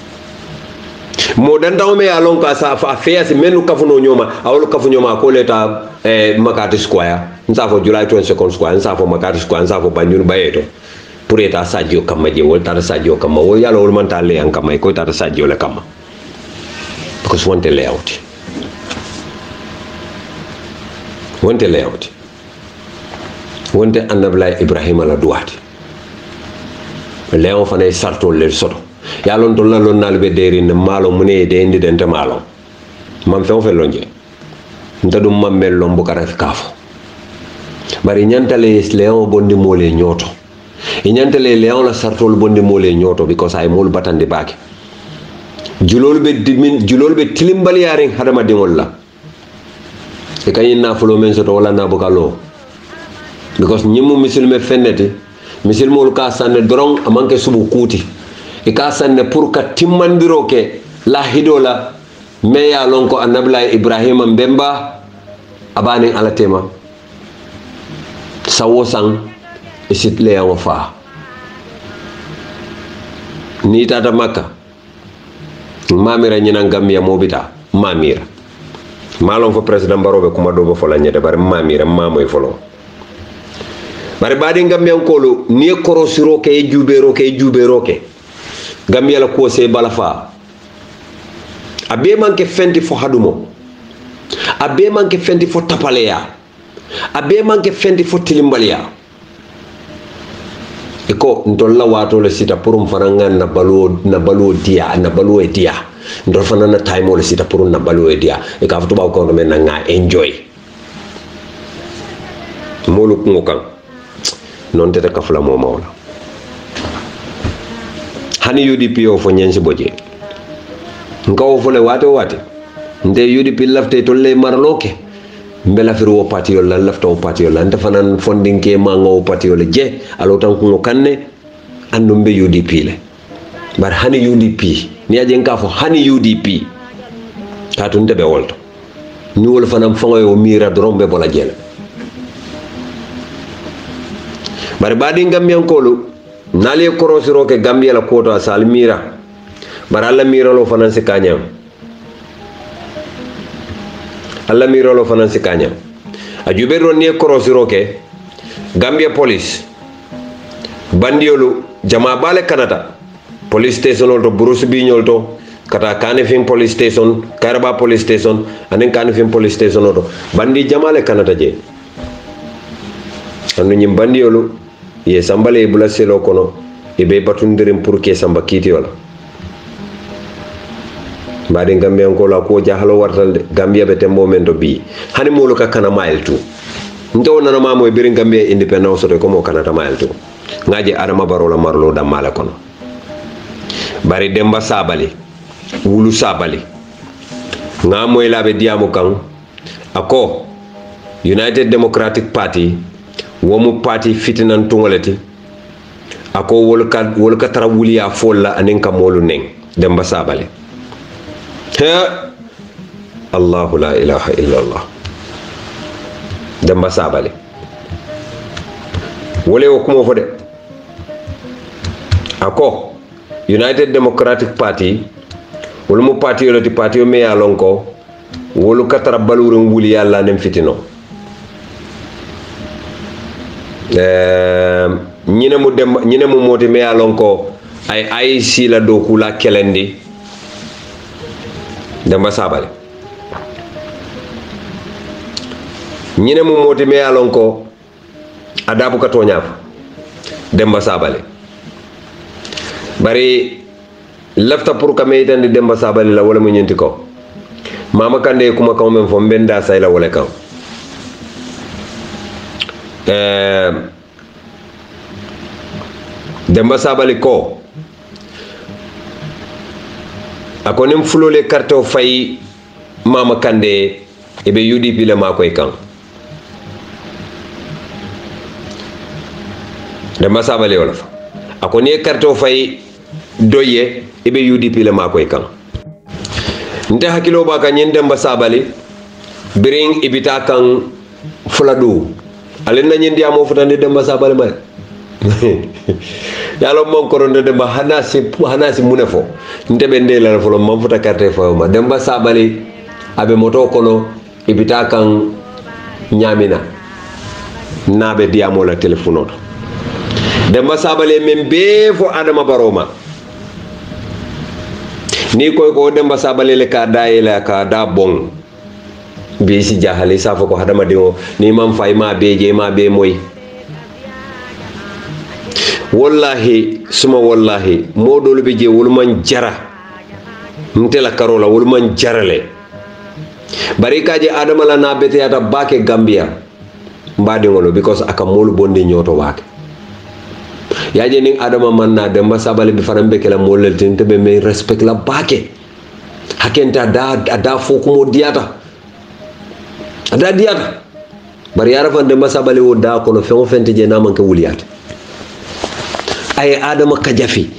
mo dan daw me alon ka sa fa feasi menu kafuno nyoma awlo kafu nyoma ko leta Makati Square nsafo July 22nd Square nsafo Makati Square nsafo Banjul bayeto pour eta Sadio kamaje wol tata Sadio kama wo yalo wol man tale an kama ko tata Sadio le kama because wonte layout wonte Annablaye Ibrahima la duwati leon fane sarto le soto yalon to la lon nalbe deri ne malo mune de indi dente malo mam fe lonje ntadum mammel lombo karaf kafo bari nyantale leon bondi mole nyoto e nyantale leon la sarto bondi mole nyoto because ay mol batande baki julol be tilimbali yaring hadama dingol la e kayin na fulo men soto wala na bokalo because nyimu musulme fenneti musulmol ka sanne dorong amanke subu kuti e ka sanne pour ka timmandiro ke la hidola me ya lonko Annablaye Ibrahima Mbemba abani alatema sawo sang isit le yawo fa ni tata Makka mamira ñinan Gambia mobita mamira malon fo president Barrow be kuma do bo fola ñete bare mamira mamoy folo bare badi Gambia ko ni korosiro ke jubero ke Gambia la ko se balafa abe manke fenti fo hadumo abe manke fendi fo tapaleya abe manke fendi fo tilimbaliya iko ndolla wato le sita pour mfaranga na baluo dia na baluo dia ndol fana na time le sita pour na baluo dia e ka futu ba ko no men nga enjoy molu ko kan non tete ka fula mo mawla hani UDP o fo nyensi boje ngaw fo le wate nde UDP lafte to le marloke mbela firu wo parti yo la lafta wo parti yo la nda fanan funding ke ma ngaw parti yo le je alo tan ko kanne andum be UDP le bar hani UDP ni aje nka fo hani UDP ka tun be wolto ni wol fanam fango yo mira drombe bola jela bar badi Gambian kolu nali korosiro ke Gambia la koto asal mira bar alla mira lo fanan se kanyam alla miro lo fanan si kanya ajube ron ne korosiro ke Gambia police bandiolu jama bale kanata police station to Bruce Biñol to kata Kanifing police station Karaba police station anen Kanifing police station to bandi jamale kanata je anu nyim bandiolu ye sambale bula selo kono e be batundirim pour ke samba kiti wala mbadi Gambian ko la ko jahalo wartal de Gambia be tembo men do bi hani molo ka kana mile tu ndo nana mamo e birin Gambia independence to ko mo kana ta mile tu ngaje Adama Barrow la marlo da mala kono bari Demba Sabali wulu Sabali ngamo ila be diamu kan ako United Democratic Party womu party fitinan tungoleti ako wolka tara wuliya folla anen ka molu nen Demba Sabali Allahu la ilaha illallah Demba Sabali wole o kumo fode ako United Democratic Party wolu mu party yo ti party yo me ya lonko wolu katara balurun wuli yalla nem fitino ñine mu moti me ya lonko ay si la do kula kelendi Demba Sabali ñine mu moti me ya lonko adabu ka toñaf Demba Sabali bari lafta pour ka meitandi Demba Sabali la wala mu ñenti ko mama kande kuma kaw men fo mbenda say la wala kaw Demba Sabali ko akonim fulole carte o fay mama kande ebe UDP le makoy kan Demba Sabali wala fa akoni carte o fay doye ebe UDP le makoy kan nte hakilo ba ka nyen Demba Sabali bring ibita kan fuladu alen na nyen dia mo futande Demba Sabali ma yalo mon koronde Demba hanasi munefo ntebe ndela folo man futa carte fo ma Demba Sabali abe moto kono ibita kan nyamina nabe diamo la telefono Demba Sabali men be fo Adama Barrow ma ni koy ko Demba Sabali le ka dayela ka da bon be si jahale sa fo ko Adama dingo ni mam fay ma beje ma be moy wallahi suma wallahi modolu be je wol man jara mtela karola wol man jarale bari kaje Adama la na bete ata bake Gambia mbadi ngolo because aka molu bonde nyoto wake yaje ning Adama manna Demba Sabali bi farambe kala molel tinte be me respect la bake hakenta da foku mo diata ada diata bari yara fan Demba Sabali wo da kono fe fente je na man ka wuliyat ay Adama kajafi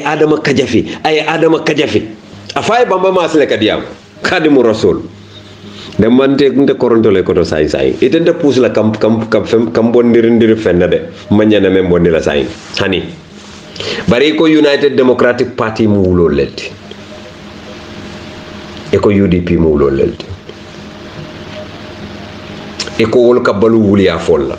afay bamba masle kadiyam kadimu rasul dem mante nte koronto le koto say itente pousse la kam bondir fenna de manyana men bondi la say hani bari ko United Democratic Party mu wulo lelti e ko UDP mu wulo lelti e ko wol ka balu wuliya folla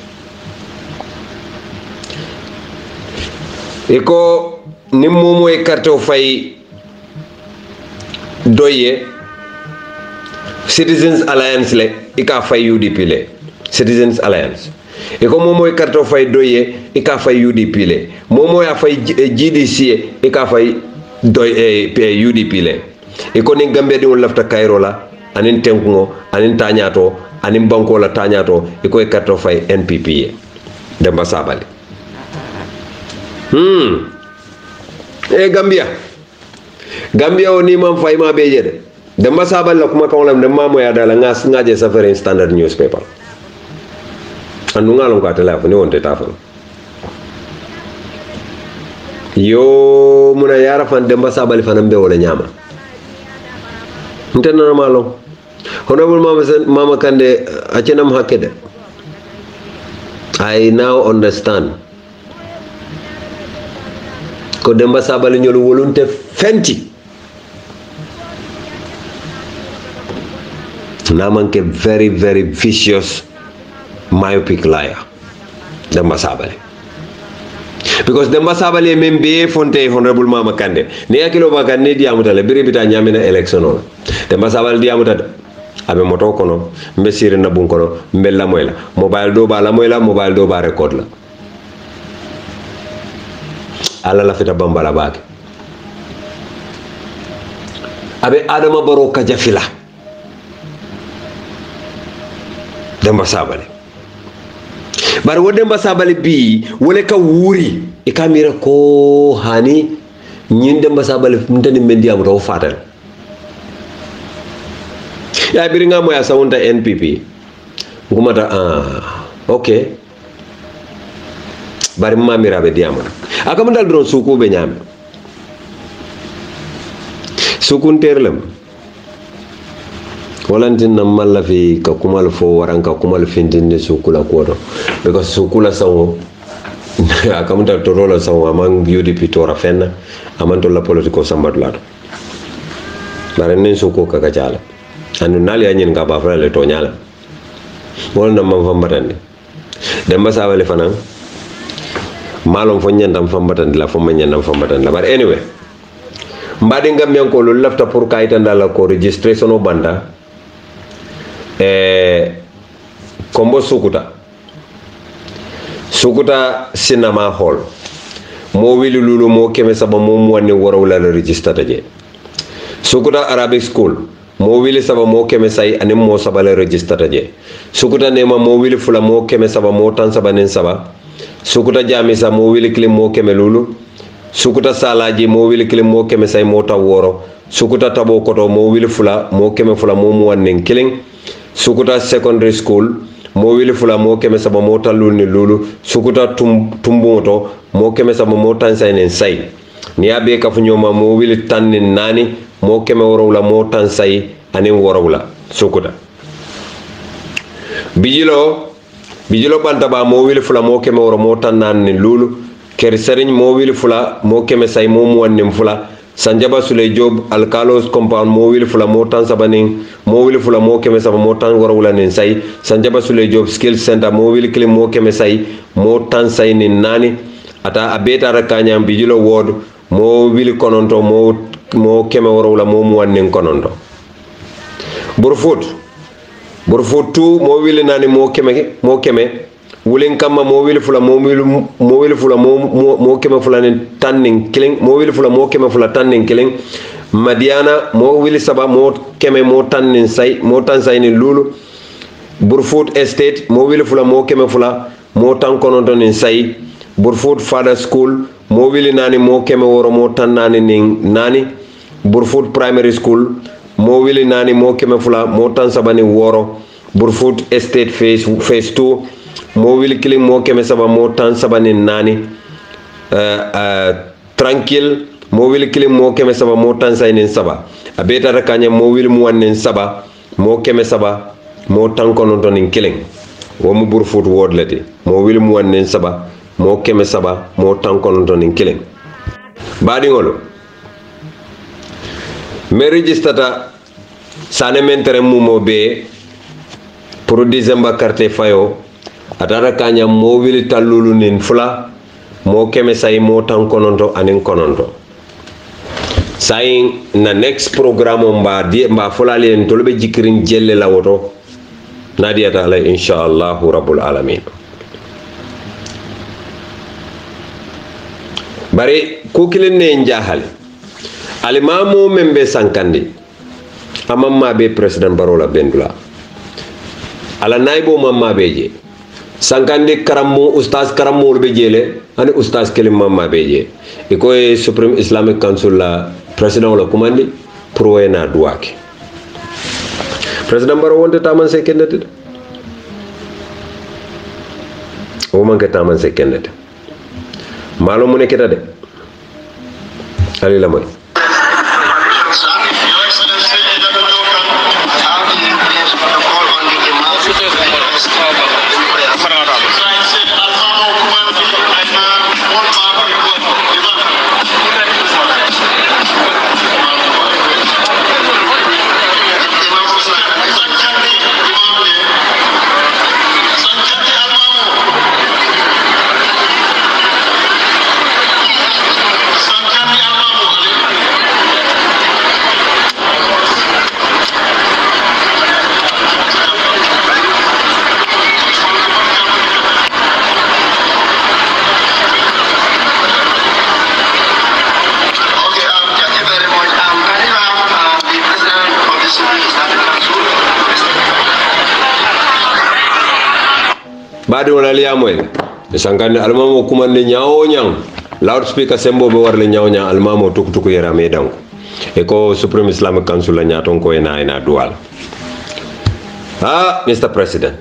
e ko ni momo e carte o fay doye Citizens Alliance le ika fay UDP le Citizens Alliance iko momo karto fay doye ika fay UDP le momo ya fay GDC ika fay doye UDP le iko ni Gambia di lafta Cairo la anin tenkugo anin tañato anin banko la tañato iko karto fay NPP Demba Sabally Gambia o ni mam fay ma be jede Demba Sabally la kuma kawlam de mamo ya dala ngaje safari Standard newspaper andu ngalon ko atela ko ni wonte tafal yo muna yara fan Demba Sabally fanam be wala nyama nten na malo honorable mama Kande achenam hakkede I now understand ko Demba Sabally ñolu wolunte fenti namanke very vicious myopic liar Demba Sabally because Demba Sabally membe fonte honorable mama Kande ni akilo baka ne diamuta le biri bita nyamina election on Demba Sabally diamuta abe moto kono mbe sire na bun kono mbe la moyla mobile do ba la moyla mobile do ba record la ala la fita bambala bake abe Adama Barrow ka jafila Demba Sabally bari wo Demba Sabally bi wole ka wuri e ka mira ko hani ñin Demba Sabally mutani mendi am raw fatal ya biri nga moya sawunta NPP ngumata okay bari mamira be diamana akam dal don suku be nyame sukun terlem walantin na malla fi ka kumal fo waran ka kumal findinde sukula kodo because sukula sawo akam dal to rola sawo amang UDP tora fenna amanto la politiko sambat lado bare nen suku ka jala anu nali anyin ka ba fra le to nyala wala mam fambatande Demba Sabally fanan malom fo nyandam fambatande la fo nyandam fambatande la but anyway mbadi ngam yanko lo lafta pour kayita ndala ko registration o banda kombo sukuta cinema hall mo wili lulu mo keme saba mo wani waraw la register taje sukuta Arabic school mo wili saba mo keme say anim mo saba la register taje sukuta nema mo wili fula mo keme saba mo tan saba nen saba sukuta jamisa mo wili klim mo keme lulu sukuta salaji mo wili kilim mo keme say mo taw woro sukuta tabo koto mo wili fula mo keme fula mo wannen kiling sukuta secondary school mo wili fula mo keme saba mo talul ni lulu sukuta tumbuto mo keme saba mo tan say nen say ni abe ka fu nyoma mo wili tan ni nani mo keme worowla mo tan say anin worowla sukuta bijilo bantaba mo wili fula mo keme woro mo tan nan ni lulu ker serigne mo wili fula mo keme say mo wannim fula Sanjaba Sule Job Alkalos compound mo wili fula mo tan sabanin mo wili fula mo keme saba mo tan warawula nin say Sanjaba Sule Job skill center mo wili kilim mo keme say mo tan say nin nani ata abeta rakanyam bijilo ward mo wili kononto mo keme warawula mo wannin kononto Burfoot 2 mo wili nani mo keme wulin kama mo wili fula mo keme fula tanning killing mo wili fula mo keme fula tanning killing Madiana mo wili saba mo keme mo tanning say mo tan say ni lulu Burfoot estate mo wili fula mo keme fula mo tan kononto nin say Burfoot Father School mo wili nani mo keme woro mo tan nani nin nani Burfoot Primary School mo wili nani mo keme fula mo tan saba ni woro Burfoot Estate phase 2 mo wili kiling mo keme saba mo tan saba ni nani Tranquille mo wili kiling mo keme saba mo tan say nin saba abeta rakanya mo wili mu wannen saba mo keme saba mo tan kononto nin kiling wo mu Burfoot ward lati mo wili mu wannen saba mo keme saba mo tan kononto nin kiling badi ngolo me registrata sane mentere mu mo be pour December carte fayo atara kanya mo wili talulu nin fula mo keme say mo tan kononto anin kononto sayin na next programme mba folale en tolbe jikirin jelle la woto nadiyata ala inshallah rabbul alamin bare ko kilen ne jahale alimamo membe sankandi amamma be president barola bendula ala naybo mamma beje sankandi karammo ustaz karammo be jele ani ustaz kelim mamma beje iko e supreme islamic council la president la kumandi pro ena duake president baro wonde taman se kendete o man ke taman se kendete malo mu ne keta de ali la moy badi wala liya moy sankande almamo kumande nyaawo nyang loudspeaker sembo be warle nyaawo nyang almamo tukutuku yera medan e ko supreme islamic council la nyaaton ko ena dual Mr President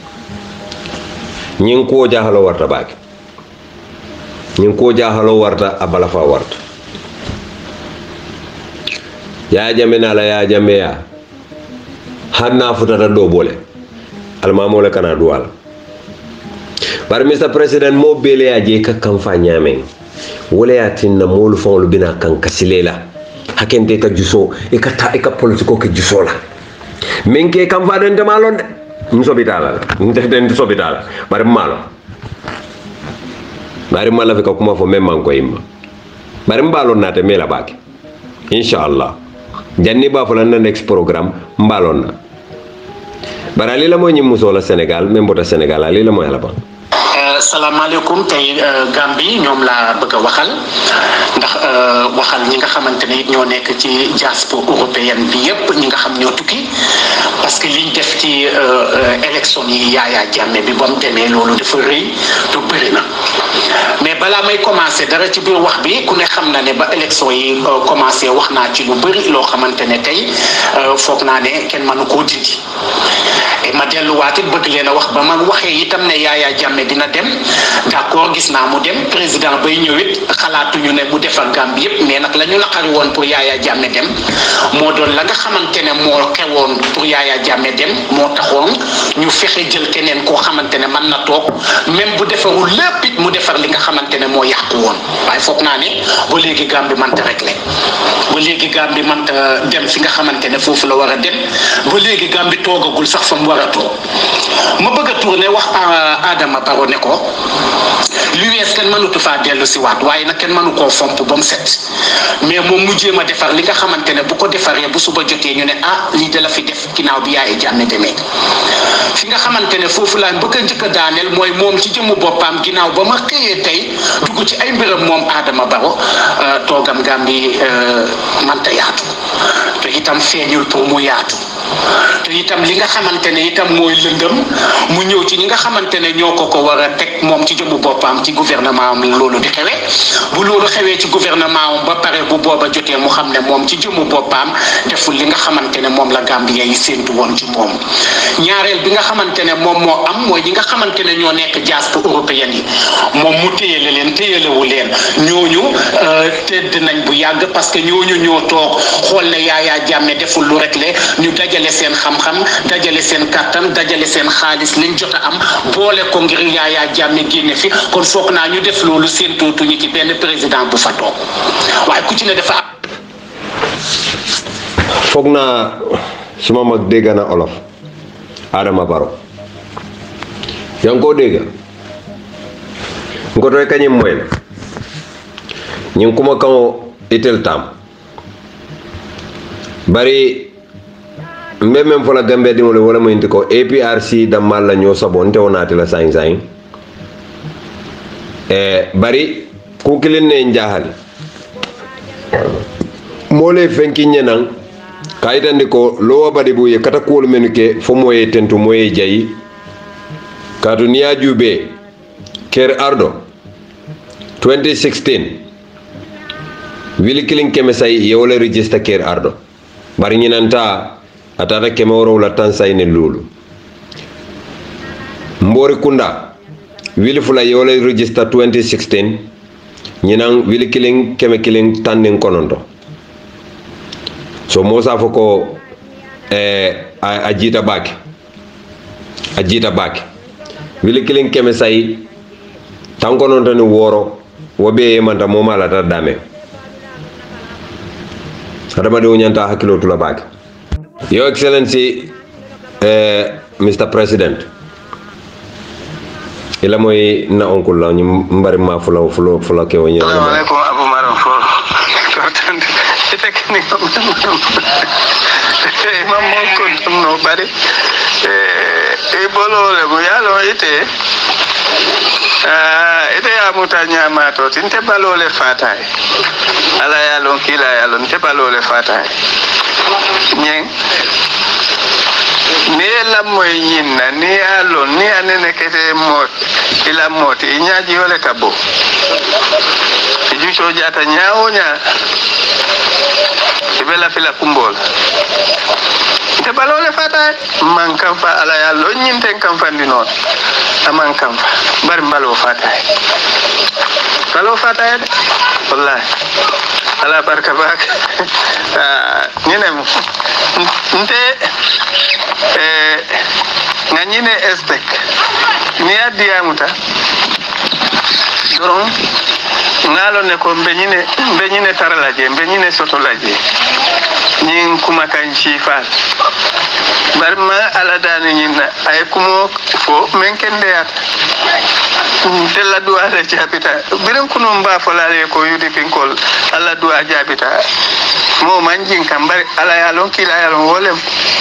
nyin ko jahalo warta baake nyin ko jahalo warta abala fa warta ya jamena la ya jameya hanna futata do bole almamo le kana dual bar Mr President mo bele aje ka campagne men wala yatinna mol fon lu bina kan kasilela hakende ka juso e ka ta e ka politiko ke jusola men ke campagne de malon de nso bitala den so bitala bar malo bari mala fe ka kuma fo men man ko yimma bari mbalon nate mela baki inshallah janni ba fo la next programme mbalon na barali la mo nyim musola Sénégal même bota Sénégal ali la mo yala ba salaamaaleykum tey Gambie ñoom laa bëgg a waxal ndax waxal ñi nga xamante ne ñoo nekk ci diaspora européenne bi yépp ñi nga xam ñoo tukki parce que liñ def ci élection yi Yaya Jammeh bi ba mu demee loolu dafa rëy te bëri na mais balaa may commencé dara ci biir wax bi ku ne xam na ne ba élection yi commencé wax naa ci lu bëri loo xamante ne tey foog naa ne kenn mënu koo dindi ma delluwaat it bëgg leen a wax ba man waxee itam ne Yaya Jammeh dina dem d'accord gis naa mu dem président bay ñëwit xalaatuñu ne mu defar Gambie yëpp mais nag la ñu naqari woon pour Yaya Jammeh dem moo doon la nga xamante ne moo xewoon pour Yaya Jammeh dem moo taxoon ñu fexe jël keneen koo xamante ne mën na toog même bu defarul lépp it mu defar li nga xamante ne moo yàqu woon waaye foog naa ne ba léegi Gambie mënta réglé ba léegi Gambie mënta dem fi nga xamante ne foofu la war a dem ba léegi Gambie toogagul sax fa mu war a toog ma bëgg a tourné wax Adama Barrow ne ko l'US kenn mënutu faa dellu si waat waaye nag kenn mënu koo fomp ba mu set mais moom mu jéem a defar li nga xamante ne bu ko defaree bu suba jotee ñu ne lii da la fi def ginnaaw bi Yaya Jammeh demee fi nga xamante ne foofu laa bëgg a njëkk a daaneel mooy moom ci jëmmu boppam ginnaaw ba ma xëyee tey dugg ci ay mbiram moom Adama Barrow toogam Gambie manta yaatu te itam feeñul pour mu yaatu te itam li nga xamante ne itam mooy lëndëm mu ñëw ci ñi nga xamante ne ñoo ko war a teg moom ci jëmmu boppam ci gouvernement am loolu di xewee bu loolu xewee ci gouvernement am ba pare bu booba jotee mu xam ne moom ci jëmmu boppam deful li nga xamante ne moom la Gambien yi séentu woon ci moom ñaareel bi nga xamante ne moom moo am mooy ñi nga xamante ne ñoo nekk diaspora européenne yi moom mu téyele leen téyelewu leen ñooñu tëdd nañ bu yàgg parce que ñooñu ñoo toog xool ne Yaya Jammeh deful lu rek le ñu dajale seen xam-xam dajale seen kàttan dajale seen xaalis liñ jot a am boole ko ngir Yaya Jammeh génne fi kon foog naa ñu def loolu seen tuutuñu ci benn président bu fa toog waaye ku ci ne dafa am. foog naa suma mag dégg na olof Adama Barrow yaa ngi koo dégg ngotoy kañum moy ñu kuma kaŋo itel tam bari mbe men fola gambe di wala mo ko APRC damal la ñoo sabon te wonati la sain bari ku kilin ne njahali mole fenki nyenan kayitandi ko lowa badi bu ye kata kuwol menu ke fo moye tentu moye jayi katu niya jube ker ardo 2016 wili kilin keme say yewole register ker ardo bari ñinanta atata keme woro la tan say ne lulu mbori kunda wili fula yewole register 2016 ñinan wili kilin keme kilin tannin konondo so mosa foko a jita baki wili kilin keme say tan konondo ni woro wobe manta moma la ta dame adama de ñanta hakilo tula baki your excellency Mr. President ila moy na onkul la ñu mbari ma fula ke woni assalamu alaykum abou maram fo tekni mam mo ko no bari bolo le mo yalo ite ya mutanya mato tinte balole fatai ala yalo kila yalo tinte balole fatai nyen ni la moy yinna ni yalo ni anene kete mot ila mot inyaji yole kabo jucho jata nyaonya ibela fila kumbol te balole fata man kam fa ala ya lo nyinte kam fandi non aman kam bar mbalo fata wallahi ala barka bak nyinem nte nganyine estek ni adiamuta doron ngalo ne ko benyine taralaje benyine sotolaje nyin kuma kan shifa barma ala dani nyina ay kumo fo men kende yat tella duwa la jabita biran kuno mba folale ko yudi pinkol ala duwa jabita mo manjin kan bari ala yalon kila yalon wolem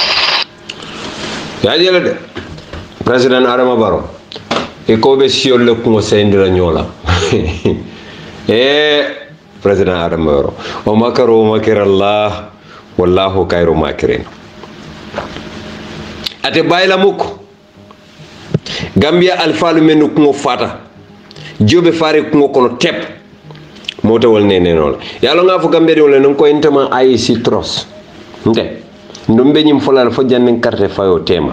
ya jele de president Adama Barrow e ko be siol le kumo sendira nyola president Adama Barrow o makar Allah wallahu khairu makirin ate bayla muko Gambia alfalu menu ko fata jobe fare ko kono tep mota wol nene non yalo nga fo Gambia wol non ko intama ay citros nde ndombe nyim folal fo jannen carte fayo tema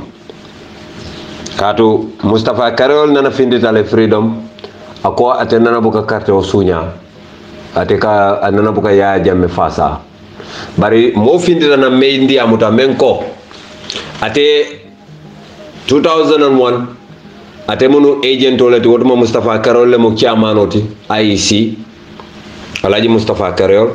kato Mustafa Karol nana finditale freedom ako ate nana buka carte o sunya ate ka nana buka ya jamme fasa bari mo findita na meindi amuta menko ate 2001 ate munu agent olati wotuma Mustafa Karol le mo chairmanoti IEC Alaji Mustafa Karol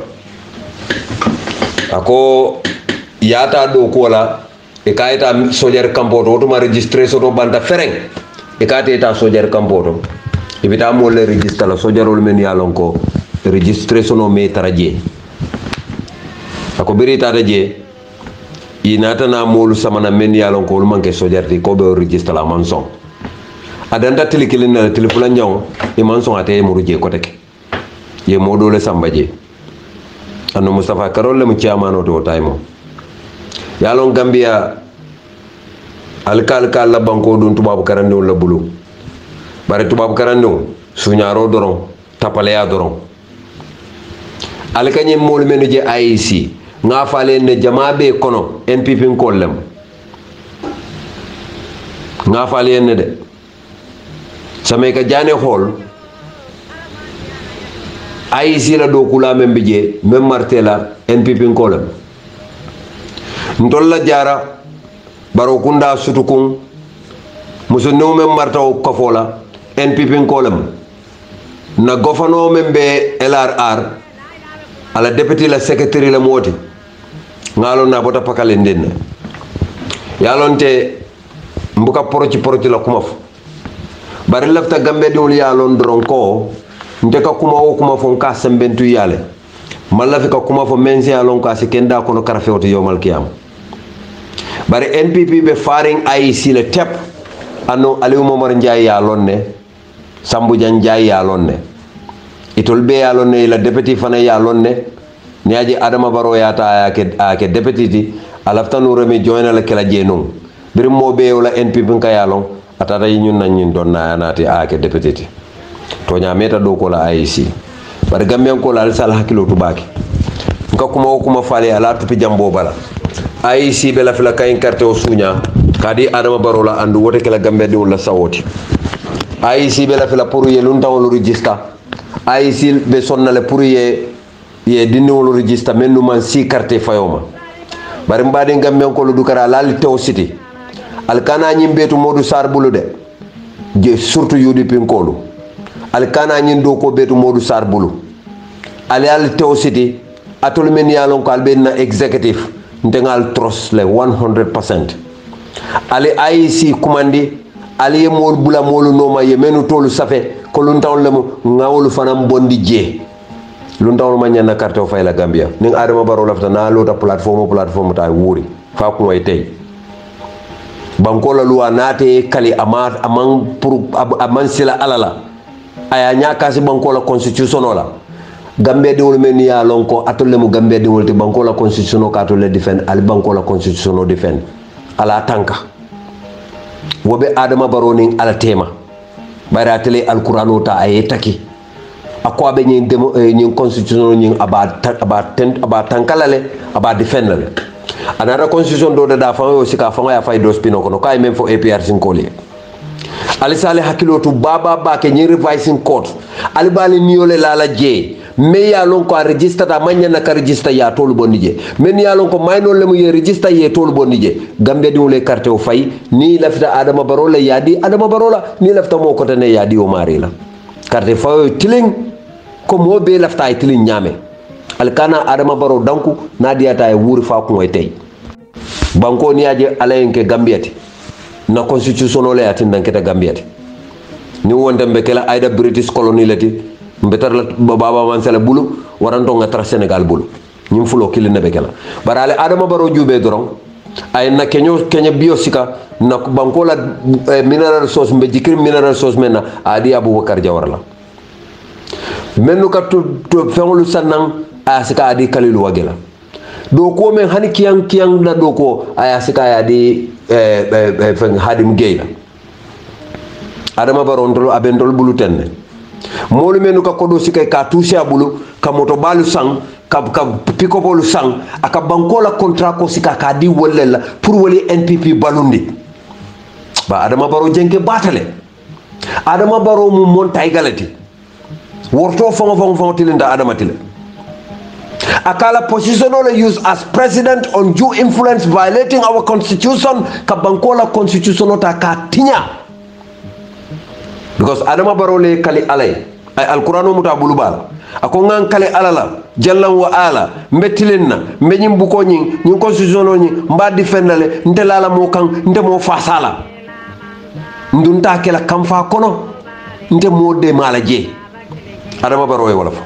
ako yata do kola e kayita soldier campoto wotuma registre soto banda fereng e kayita soldier campoto e bita mo le registre la soldier men yalon ko registre sono me taraje ako birita taje inata na molu samana men yalon ko manke sojarti ko be registre la manson adanta tilikilin na tilifula nyaw e manson ate muruje ko teke ye modo le sambaje anno Mustafa Karol le mu chairman to taymo yalon Gambia alkal la banko dun tubabu karande la bulu bare tubabu karande suñaro doron tapale ya doron alkanye mol menu je IEC nga fale ne jamabe kono NPP kollem nga fale ne de samay ka jane hol IEC la do kula membe je mem martela NPP kollem ndolla jara baro kunda sutukun muso no mem martaw kafola NPP kollem na gofano membe LRR ala deputy la secretary la moti ngalo na bota pakale ndenna yalonte mbuka poroci la kuma fu bari lafta Gambe diwul yalon dron ko ndeka kuma wo kuma fon ka sembentu yale malla fi ka kuma fo men si alon ko asi kenda kono karafewto yowmal qiyam bare NPP be faring IEC le tep anno Aliou Momar Ndiaye ya lonne Sambou Diagne Ndiaye ya lonne itol be ya lonne la deputy fana ya lonne ni aji Adama Barrow ya ta ake deputy di alaftanu remi joina la kala jenon bir mo be wala NPP ka ya lon atata ñun nañ ñun don na naati ake deputy ti to nya meta do ko la IEC bare gamben ko la sal hakilo to baki nka kuma fale ala tupi jambo bala IEC be la fila kayin carte o sunya kadi Adama Barrow la andu wote kala gambe di wala sawoti IEC be la fila pour ye lunta wala register IEC be sonnale pour ye dinni wala register mennu man si carte fayoma bare mbade gamben ko lu dukara lali tew city alkana nyim betu Modou Sarr bulu de je surtout UDP kolu alkana nyim do ko betu Modou Sarr bulu al tew city atol men yalon ko albe na executive ndengal trust le 100% ali IEC kumandi ali mol bula molu noma ye menu tolu safe ko luntaw lemu ngawlu fanam bondi je luntaw ma nyana carte o fay la Gambia ning Adama Barrow lafta na lota plateforme ta wuri fa ko way tay banko la luwa nate kali amang pour aman sila alala aya nyaka si banko la constitution la Gambia de wol men ya lon ko atole mu Gambia de wol te banko la constitution ka to le defend al banko la constitution no defend ala tanka wobe Adama Barrow ning ala tema bayra tele alqur'ano ta ay taki akwa be nyin demo nyin constitution nyin aba tankalale aba defend le anara constitution do da fa o sika fa ya fay do spino kono kay même fo APR sin koli ali sale hakilo to baba ba ke nyin revising court ali bali niole la je me ya lon ko register ta manya na ka register ya tolu bonije men ya lon ko mayno le mu ye register ye tolu bonije Gambia di wole carte o fay ni lafta Adama Barrow la yadi Adama Barrow la ni lafta mo ko tane yadi o mari la carte fay tiling ko mo be lafta ay tiling nyame alkana Adama Barrow danku nadiyata e wuri fa ko tay banko ni aje alayenke Gambiati na constitution ole atin danketa Gambiati ni wonde be kala ayda British colony lati mbetar la baba man sala bulu waranto nga tra Senegal bulu ñim fulo kilina be kala barale Adama Barrow jube doron ay na kenya biosika na banko la mineral source mbe jikir mineral source mena adi Abubakar Jawara la mennu ka to fengolu sannan asika adi Kalilu Wagela do ko men hani kiyang da do ko ayasika ya di fen Hadim Geyla Adama Barrow ndolo abendol bulu tenne molu menu ka kodo sikay ka touché abulu ka moto balu sang ka pick-up lu sang aka banko la contrat ko sika ka di wolela pour woli NPP balundi ba Adama Barrow jenke batale Adama Barrow mu montay galati worto fongo tilinda Adama tile akala position ole use as president on due influence violating our constitution ka banko la constitution ta ka tinya because Adama Barrow le kali alay ay alqur'ano muta bulubal ako ngan kale alala jallan wa ala mbetilenna mbenyim buko nyin constitution no nyin mbadi fennale ntelala mo kan nte mo fasala ndunta kala kam fa kono nte mo de mala je Adama Barrow e wala fa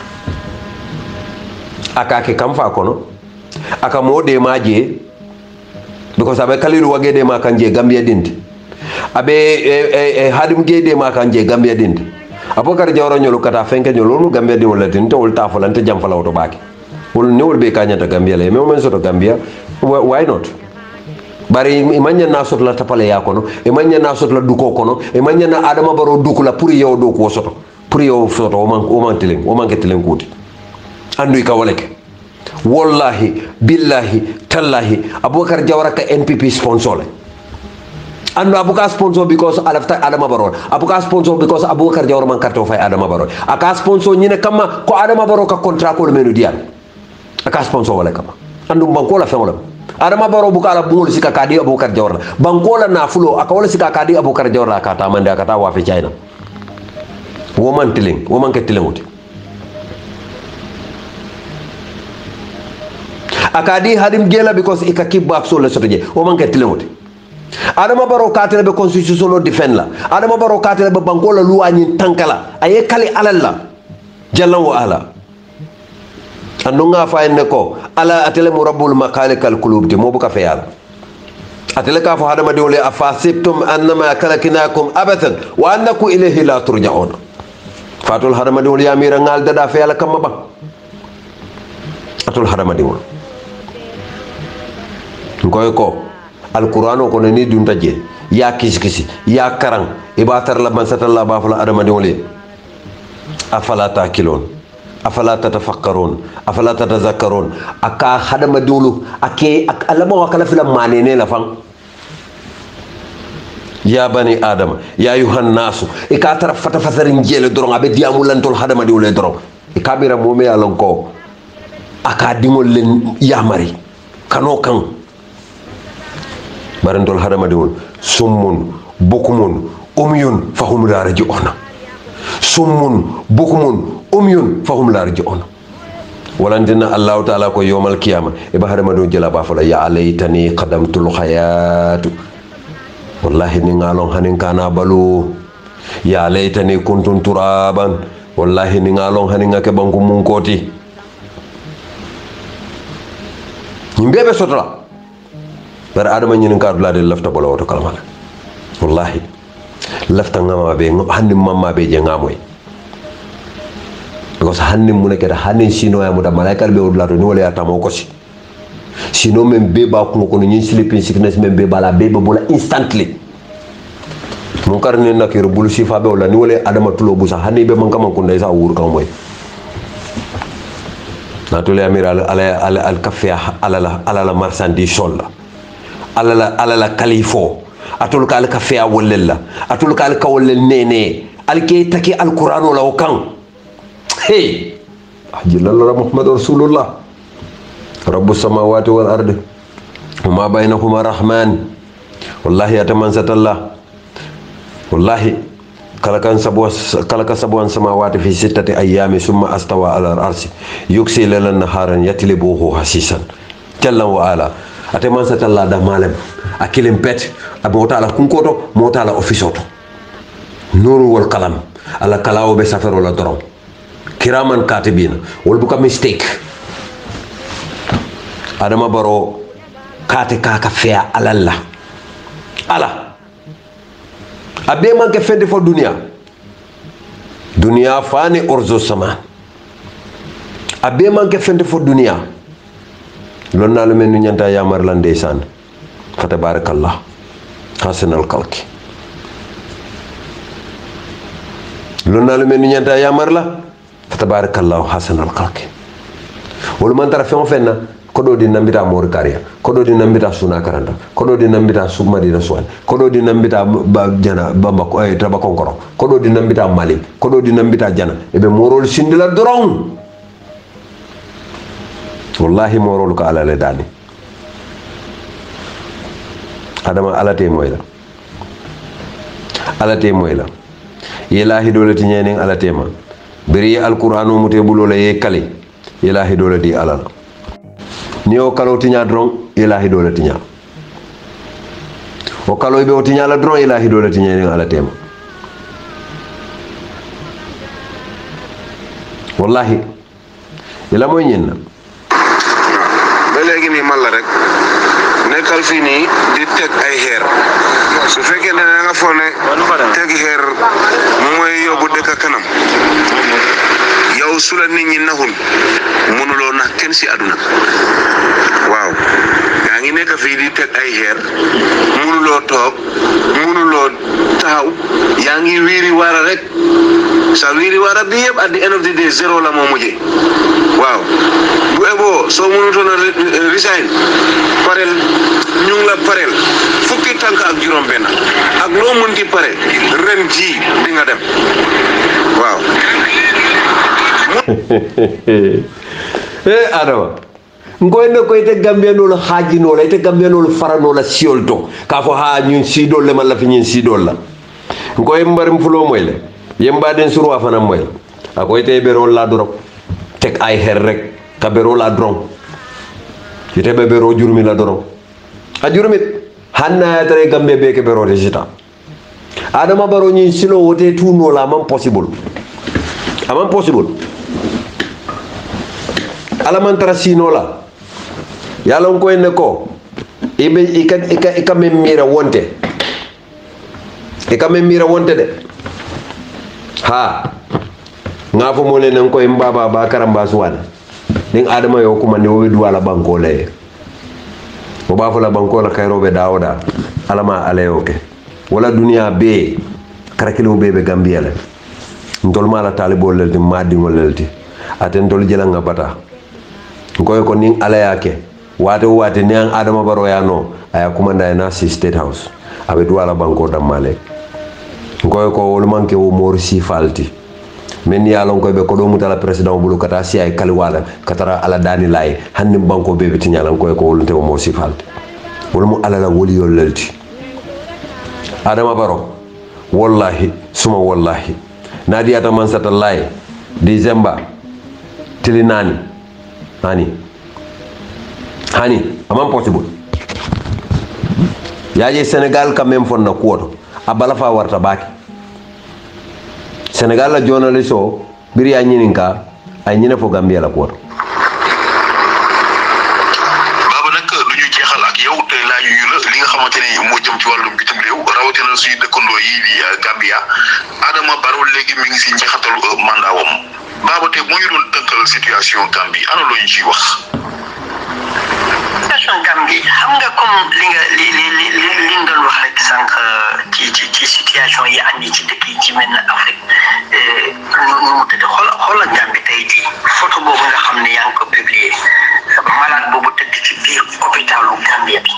aka ke kam fa kono aka mo de ma je because abe Kalilu Wagede ma kan je Gambia dindi abe Hadim Geyde ma kan je Gambia dindi Abubakar Jawara nyolo kata fenke nyolo Gambia di wala tin to wol tafala nte jam fala auto baki wol ni wol be kanya ta Gambia le me men soto Gambia why not bari imanya na soto la tapale ya kono imanya na soto la duko kono imanya na Adama Barrow duko la pour yow do ko soto pour yow soto o man tiling kuti andu ka waleke wallahi billahi tallahi Abubakar Jawara ka NPP sponsor le andu abuka sponsor because alafta Adama Barrow abuka sponsor because Abubakar Jawara man karto fay Adama Barrow aka sponsor nyine kama ko Adama Barrow ka contrat ko menu dial aka sponsor wala kama andu banko la fengola Adama Barrow buka la bungol sika kadi Abubakar Jawara banko la na fulo aka wala sika kadi Abubakar Jawara ka ta mande aka ta wa fi China woman ke tilinguti akadi Hadim Geyla because ika keep back so le sotoje woman ke tilinguti Adama Barrow katele be constitution lo defend la Adama Barrow katele be banko la luwa nyin tankala aye kali alalla jallan wa ala andunga fa en ko ala atele murabbul maqalikal qulub de mo buka feyal atele ka fa hadama dole afasibtum annama kalakinakum abathan wa annakum ilayhi la turja'un fatul hadama dole yamira ngal dada feyal kam ba atul hadama dole ngoy ko alqur'ano ko ni dunta je ya kiskisi ya karang ibatar la man satalla ba fala adama dole afala takilun afala tatafakkarun afala tatazakkarun aka hadama dulu ake alama wakala fila manene la fang ya bani adam ya ayuhan nasu ikatara fata fasarin jele doron abe diamulantol hadama dulu doron ikabira momi alon ko aka dingol len yamari kano kan barantol hadama dulu summun bukumun umyun fahum la raji'una summun bukumun umyun fahum la raji'un walandina allah ta'ala ko yawmal qiyamah iba hadama do jela ba fala ya alaytani qadamtul hayat wallahi ni ngalon hanin kana balu ya alaytani kuntum turaban wallahi ni ngalon hanin ngake banku mun koti nimbebe sotola bar adama nyin kadula de lafta bolo to kalmala wallahi lafta ngama be hanni mamma be je ngamoy because hanni mun keda hanni sino ya muda malaikal be odlato ni wala atamo ko sino men be ba ko ni sleeping sickness men be bala be bola instantly mon karne nakir bul sifa be wala ni wala adama tulo busa hanni be man kam ko ndey sa wur kam moy natule amiral al kafia ala marsandi solla ala kalifo atul kal kafia wallella atul kal kawlel nene alke taki alquran wala kan hey ajilalla muhammad rasulullah rabbus samawati wal ardi wama bainahuma rahman wallahi ataman satallah wallahi kalakan sabuan samawati fi sittati ayyami summa astawa ala al-arsi yuksi lalan naharan yatlibuhu hasisan jalla wa ala ataman satallah da malam akilim pet abota ala kunkoto mota ala ofisoto nuru wal kalam ala kalawo be safaro la dorom kiraman katibina wol buka mistake adama baro kate kaka fea alalla ala abe man ke fende fo dunia fani orzo sama abe man ke fende fo dunia lon na lu men nyanta yamar lan ndeysaan fa tabarakallah hasanal kalki lon na lu men nyanta yamar la fa tabarakallah hasanal kalki wol man tara fen fenna kodo di nambita mor kariya kodo di nambita suna karanda kodo di nambita submadina suwan kodo di nambita ba jana bamba ko ay taba konkoro kodo di nambita mali kodo di nambita jana ebe morol sindila dorong wallahi morol ka ala le dani adama alate moyla ilahi dolati nyenen alate ma biri alqur'anu mute bulola ye kali ilahi dolati alala ni o kalo tinya dron ilahi dole tinya o kalo be o tinya la dron ilahi dole tinya ni ala tema wallahi ila moy ñen ba legi ni mal rek nekkal fi ni di tek ay xeer su fekkee ne nga fone tek xeer moy yóbbu dëkk kanam yow sula nit ñi naxul mënuloo nax kenn si aduna waaw yaa ngi nekk fii di teg ay xeer mënuloo toog mënuloo taxaw yaa ngi wiiri waara rek sa wiiri waara bi yëpp at the end of the day zéro la moo mujjee waaw bu eboo soo mënutoon a resign parel ñu ngi la parel fukki tànk ak juróom benn ak loo mënti pare ren ji di nga dem waaw adama ngoy ne ko ite gambiano la hajino la ite gambiano la farano la siolto ka fo ha ñun sidol le mala fi ñun sidol la ngoy mbarim fulo moy le yemba den surwa fana moy ako ite bero la doro tek ay her rek ka bero la dron ite be bero jurmi la doro a jurmit hanna tare gambe be ke bero resita adama baro ñun silo wote tuno la man possible alamantara sinola yalon ko en ko ibe ika mira wonte de ha ngafo mo len ko en baba ba karamba suwana ning adama yo kuma ne wo duwala banko le o ba fala banko la kayrobe dawoda alama alayoke wala dunia be karakilo be gambia le ndol mala talibol lelti madi ngolelti aten dol jelanga bata ngoy ko ning alayake wate ne an adama baro ya no aya kumanda na si state house abe duwala banko damale ngoy ko wol manke wo morsi falti men yalon ko be ko do mutala president bulu kata si ay kali wala katara ala dani lay hanni banko be ti nyalan ko wolunte wo morsi falti wol mu ala la woli yol lelti adama baro wallahi suma wallahi nadi ata man satallahi December tilinani hani amam possible yaje Senegal quand même fonna kuoto abala fa warta baki Senegal la journalist o biri ya nyininka ay ñine fo Gambia la kuoto baba nak luñu jéxal ak yow te laaju yu la li nga xamanteni mo jëm ci walum bitim rew rawatina suñu dekkondo yi di Gambia Adama Barrow legi mi ngi ci njeexatalu mandawam baba te mo ñu doon teunkal situation Gambie ana luñu ci wax situation Gambie xam nga comme li nga doon wax rek sank ci situation yi andi ci dëkk yi ci mel na Afrique nu mu tëdd xoolal Gambie tey jii photo boobu nga xam ne yaa ngi ko publier malade boobu tëdd ci biir hôpitalu Gambie bi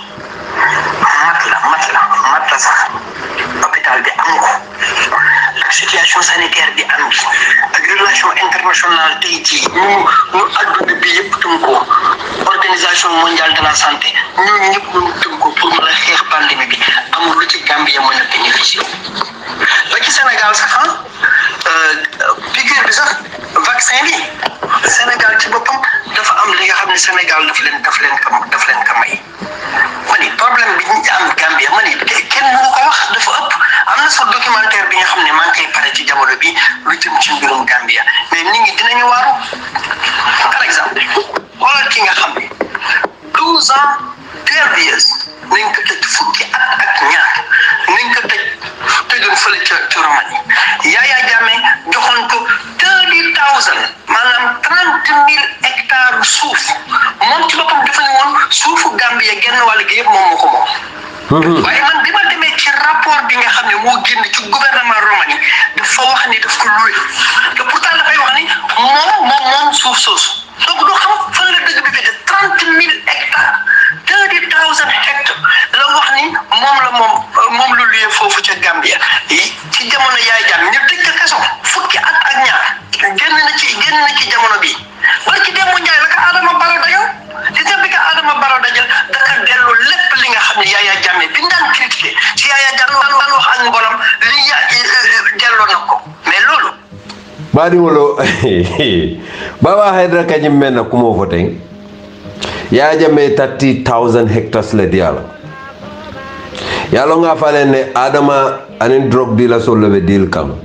mat la sax hôpital bi am ko ak situation sanitaire bi am bi ak relation internationale tey jii ñu adduna bi yëpp tëm ko organisation mondiale de la santé ñun ñëpp ñu tëm ko pour mën a xeex pandémie bi amul lu ci Gambie mën a bénéficier la ci Sénégal sax piqûre bi sax vaccin bi Sénégal ci boppam dafa am li nga xam ne Sénégal daf leen ka may mani problème bi ñu am Gambie mani kenn mënu ko wax dafa ëpp am na sax documentaire bi nga xam ne maa ngi koy pare ci jamono bi lu jëm ci mbirum Gambia mais nit ñi dinañu waaru par exemple xoolal ki nga xam ne 12 ans 12 years nañ ko tëj fukki at ak ñaar nañ ko tëjoon fële ca Roumanie Yaya Jammeh joxoon ko 30,000 maanaam 30,000 hectares suuf moom ci boppam dafa ne woon suufu Gambie genn wàll gi yëpp moom moo ko moom. waaye man bi ma demee ci rapport bi nga xam ne moo génn ci gouvernement Roumanie dafa wax ni daf ko loué te pourtant dafay wax ni moom suuf soosu donc doo xam fan la dëgg bi fete 30,000 hectares 30,000 hectares la wax ni moom lu loué foofu ca Gambia ci jamono Yaya Jammeh ñu tëj ko kaso fukki at ak ñaar génn na ci jamono bi barki Demba Ndiaye la ko Adama Barrow dajal ci bi ko Adama Barrow dajal daka dellu lépp li nga xam ne Yaya Jammeh bi daan critiqué ci Yaya Jammeh daan wax ak mbolam li delloo na ko mais loolu badi wolo baba haydra kanyim men ko mo foten Yaya Jammeh 30,000 hectares le diala yalo nga falene Adama anin drug dealer so lebe deal kam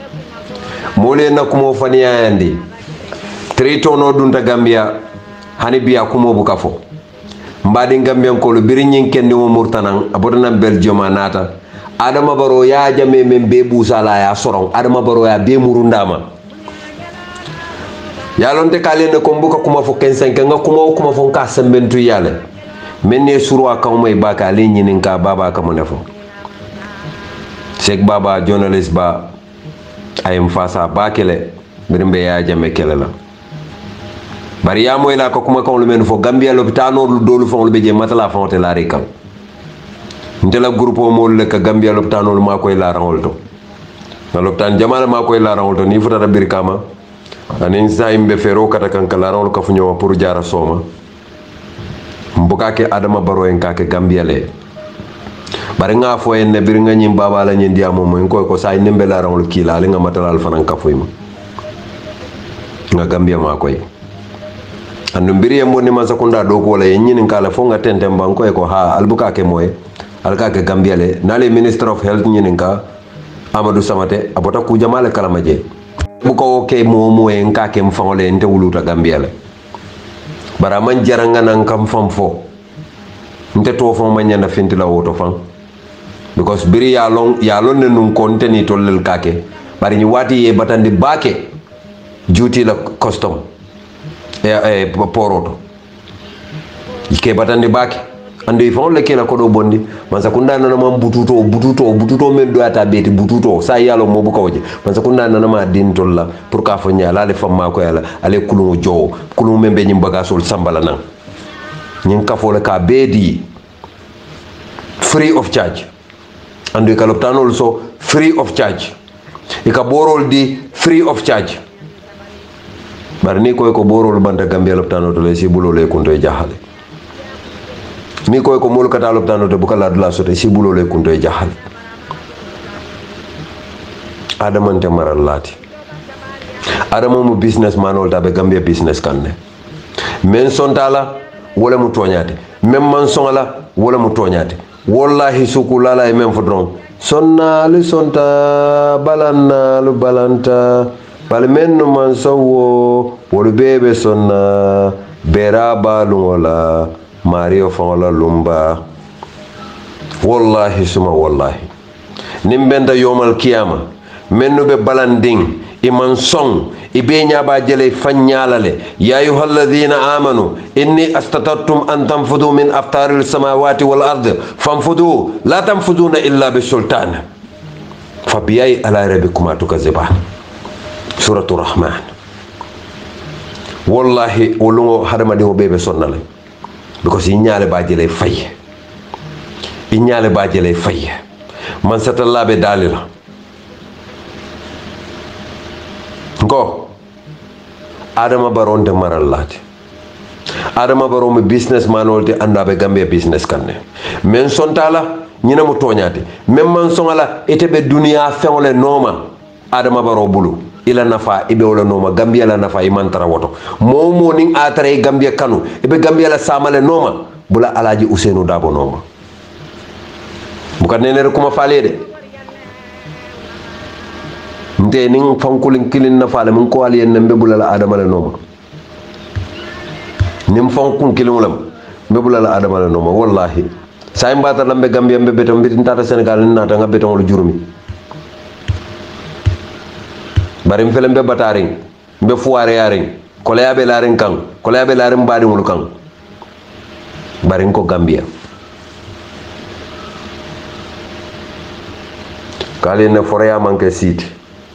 mole na kumo faniya yandi tritono dunta Gambia hani biya kumo bukafo mbadi Gambian ko lo birinyin kendi mo murtanan abotana Belgium anata Adama Barrow Yaya Jammeh men be busala ya sorong Adama Barrow ya be murundama yalonte kalene ko mbuka kuma fo 15 nga kuma fo ka sembentu yale menne surwa kaw may baka le nyinin ka baba ka mo nefo Sheikh Baba journalist ba ayem fasa bakele birimbe Yaya Jammeh kelela bari ya moy la ko kuma kaw lu men fo Gambia l'hôpital lu dolu fo lu beje matala fo te la rekam ndela groupe mo le ka Gambia l'hôpital lu ma koy la rangolto na l'hôpital jamal ma koy la rangolto ni futata birkama anin sa imbe fero kata kan kala rangol ka fu ñowa pour jara soma mbuka ke Adama Barrow en ka ke Gambia le bari nga fo en ne bir nga ñim baba la ñi ndiamo mo ko sa nembe la rangol kila li nga matalal fanan ka fuyma nga Gambia ma koy andu mbiri yembo ni masakunda do ko la ñini kala fo nga tentem ban ko ha albuka ke moy alka ke Gambia le nale minister of health ñini ka Amadou Samate abota ku jamale kala maje bu ko ke mo en ka ke mfangole nte wuluta Gambia le bara man jaranga nan kam fam fo nte to fo man nyanda fintila woto fam because biri ya long ne nun konte ni tollel kake bari ni wati ye batandi bake juti la custom poroto ke batandi bake andi fon le kela ko do bondi man sakunda nana man bututo men do ata beti bututo sa yalo mo buka waje man sakunda nana ma din tolla pour ka fo nyala le famma ko yala ale kulumu jowo kulumu membe nyim bagasol sambala nan nyin ka fo le ka bedi free of charge andi ka loptano also free of charge ika borol di free of charge bar ni ko borol banta Gambia loptano to le si bulo le kunto e jahale mi ko mol kata loptano to bukala dula sote si bulo le kunto e jahale adamante maral lati adamo mu business manol tabe Gambia business kanne men sontala wala mu toñate même man sonala wala mu toñate wallahi sukulala e men fodron sonnalu sonta balannalu balanta bal men no man sowo wolu bebe sonna bera balungola mario fongola lumba wallahi suma wallahi nimbenda yomal kiyama men no be balanding iman song ibe nyaba jele fanyalale ya ayyuhalladhina amanu inni astatattum an tanfudu min aftaril samawati wal ardi fanfudu la tanfuduna illa bisultan fabiyai ala rabbikum tukaziban suratul rahman wallahi wolungo hadama de bebe sonnale because inyale ba jele fay man satallabe dalila ko adama baronte maral lati adama baro mi business manolti andabe Gambia business kanne men sontala nyina mo toñati men man songala etebe dunia fewle noma adama baro bulu ila nafa ibe wala noma Gambia la nafa imantara woto momo ning atare Gambia kanu ibe Gambia la samale noma bula alaji Ousainou Darboe noma buka nenere kuma falede nte ning fankulin kilin na fala min ko aliyen nambe bulala adama la noma nim fankun kilin lam be bulala adama la noma wallahi say mbata lambe Gambia be beton bitin tata Senegal nata nga beton lu jurumi barim felem be bataring be fuare yaring koleyabe laring kan koleyabe laring badi mul kan barin ko Gambia kali ne foreya manke site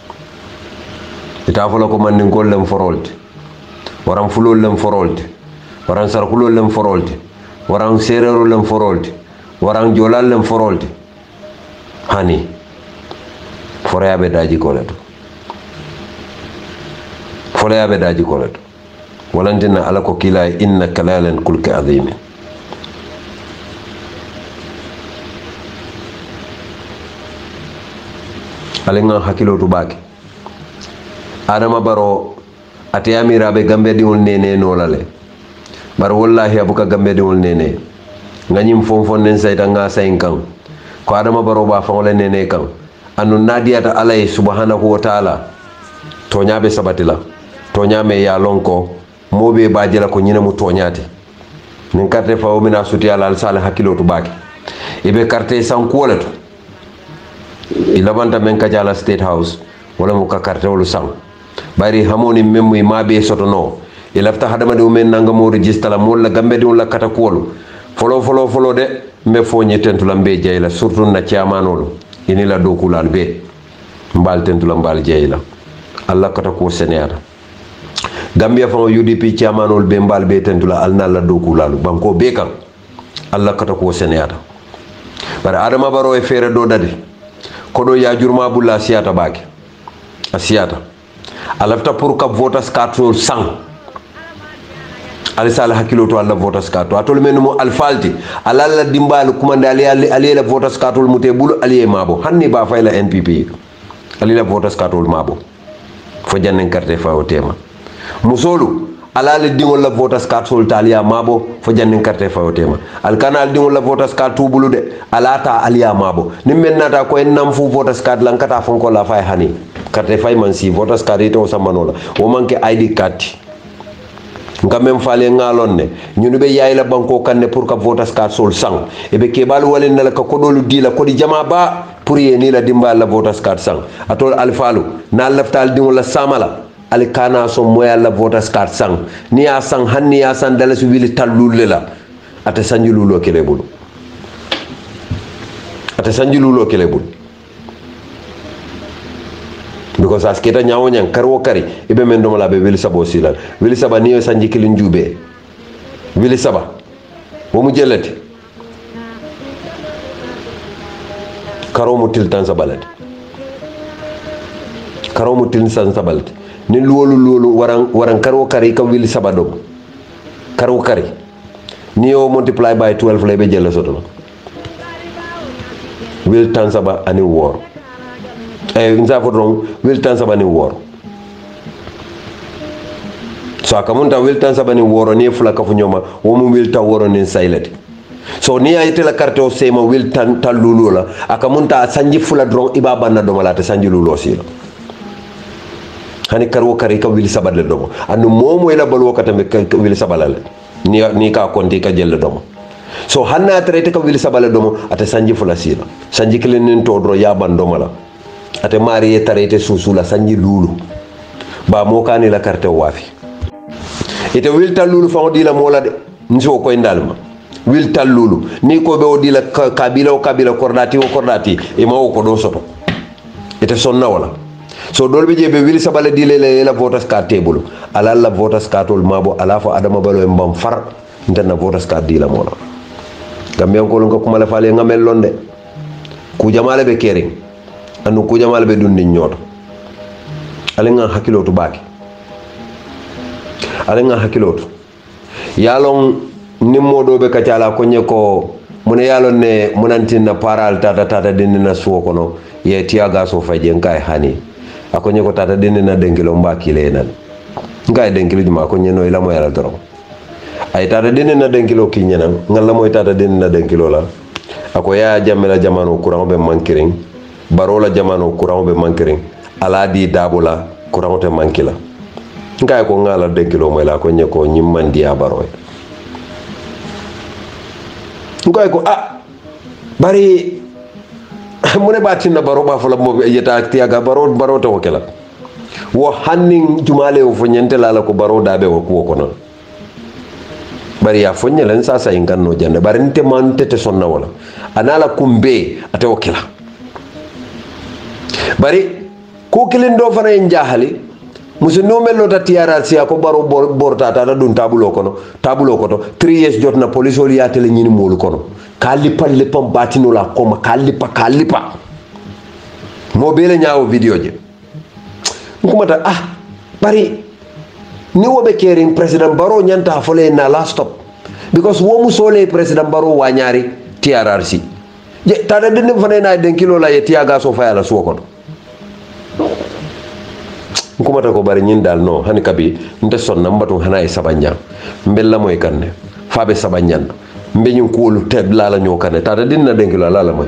ita fola ko mandin gol lem forolte waran fulol lem forolte waran sarkulol lem forolte waran serero lem forolte waran jolal lem forolte hani foreya be daji koleto foleya be daji koleto walantina ala ko kila inna kalalan kulka azim alenga hakilo to baki adama baro ate amirabe Gambia diwol nene nolale bar wallahi abuka Gambia diwol nene nganyim fonfon nen sayta nga sayin kan ko adama baro ba fawle nene kan anu nadiyata alay subhanahu wa ta'ala toñabe sabatila toñame ya lonko mobe bajela ko nyina mu toñati nin carte fawo mina suti ala sala hakilo to baki ibe carte sankuoleto ilabanta men kajala state house wala mu ka carte wolu sang bari hamoni memmu mabe sotono ilafta hadama de men nanga mo registre la mo la Gambia de wala katakolu folo de me fo nyetentu la mbe jeyla surtout na ciamanolo ini la dokulal be mbal tentu la mbal jeyla alla katako senera Gambia fa UDP ciamanol be mbal be tentu la alna la dokulal banko be kan alla katako senera bari adama baro e fere do dade kodo ya jurma bulla siyata bake asiyata alafta pour ka votas carte sang ali sala hakilo to alla votas carte atol men mo alfalti alalla dimbal kumande ali la votas carte muté bulu ali mabo hanni ba fayla NPP ali la votas carte mabo fo jannen carte fa o tema musolu alala dingol la votas carte sol talia mabo fo jannen carte fa o tema al kanal dingol la votas carte bulu de alata aliya mabo nimmen nata ko en nam fu votas carte lankata fonko la fay hani carte fay man si votas carte to samanola o manke ID carte ngam fale ngalon ne ñunu be yayla banko kanne pour ka votas card sol sang e be kebal walen la ka kodolu dila ko di jama ba pour ye ni la dimba la votas card sang atol alfalu na laftal dimu la samala al kana so moya la votas card sang ni ya sang hanni ya san dala su wili tallulle la ata sanjululo kele bulu ata sanjululo kele bulu because as kita nyawo nyang karwo kari ibe men do mala be wili sabo silal wili saba ni sanji kilin jube wili saba bo mu jelati karo mu til tan sabalati karo mu til san sabalati ni lolu waran karo kari ka wili saba do karo kari ni o multiply by 12 lay be jella soto wil tan saba ani wor nza fodron wil tan saba ni wor so akamunta wil tan saba ni woro ni fula ka fu nyoma wo mu wil ta woro ni sailati so ni ayite la carte o sema wil tan talulu la akamunta sanji fula dron iba banna do malata sanji lulo sila hani karwo kari ka wil saba le do anu momo ila balwo katambe wil saba la ni ka konti ka jelle do so hanna traite ka wil saba le do ata sanji fula sila sanji kilen nin to dro ya bando mala ate mariye tarete susula sanji lulu ba mo kani la carte wafi ite wil talulu fa di la mola de nso ko indalma wil talulu ni ko be o di la kabila o kabila kordati e ma ko do soto ite sonna wala so dolbe je be wil sabale di la votas card table ala la votas card ol mabo ala fa adama balo mbam far ndana votas card di la mola gambian ko lonko kuma la fale ngamel londe ku jamale be kering anu ku jamal be dundi ñoto ale nga hakilotu baki ale nga hakilotu yalon nimmo do be kacala ko nyeko mune yalon ne munantina paral tata dinina suwo kono ye tiaga so faje ngai hani ako nyeko tata dinina dengilo mbaki lenan ngai dengilo juma ko nyeno ila mo yala doro ay tata dinina dengilo ki nyena ngalla moy tata dinina dengilo la ako ya jamela jamano courant be mankiring barola jamano courant be mankiring ala di dabola courant te mankila ngay ko ngala de kilo moy la ko nyeko nyimmandi ya baroy ngay ko bari mune batina baro ba fala mo yeta tiaga baro to kala wo hanning jumale o fonyente la ko baro dabe o ko kono bari ya fonyela sa sa inganno jande bari nte man tete sonna wala anala kumbe ate o kala bari ko kilin do fana en jahali musu no mello ta tiara sia ko baro borta ta dun tabulo kono 3 years jotna police oli yatele nyini molu kono kalipa lepam batino la koma kalipa mo bele nyaawo video je nkumata bari ni wobe kering president baro nyanta fole na last stop because wo musole president baro wanyari TRRC je tada den fana na den kilo la ye tiaga so fa yala so kono nkumata ko bari nyin dal no hani kabi nte son nambatu hana e sabanya mbella moy kanne fabe sabanya mbe ñu ko lu tedd la ñoo kanne tada dinna denki la moy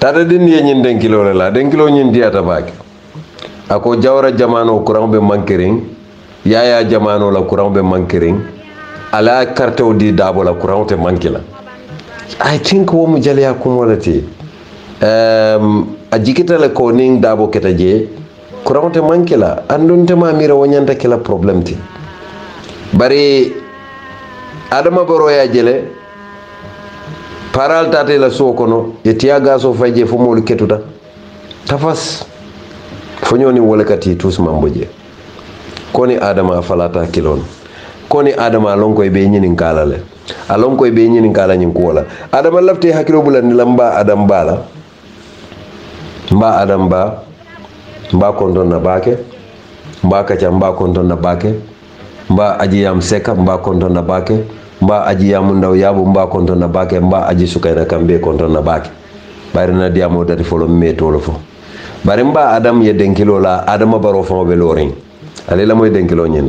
tata din ye nyin den kilo la den kilo nyin diata baki ako jawra jamano kurang be mankiring yaya jamano la kurang be mankiring ala kartew di dabo la kurang te mankila I think wo mu jale akumolati a jikita le ko ning dabo keta je kurang te mankila andun te ma mira wonyanta kila problem ti bari adama baro ya jele paral tate la so kono e tiaga so faje fo mol ketuta tafas fo nyoni wala kati tous mamboje koni adama falata kilon koni adama lonko e be nyinin kalale alonko e be nyinin kala nyin ko wala adama lafte hakilo bulani lamba adam bala mba adam ba mba kondon na bake mba kacha mba kondon na bake mba aji yam seka mba kondon na bake mba aji yamu ndaw yabu mba kondon na bake mba aji sukaina kambe kondon na bake bari na diamo dati folo metolo fo bari mba adam ye denkilo la adama baro fo be lorin ale la moy denkilo nyen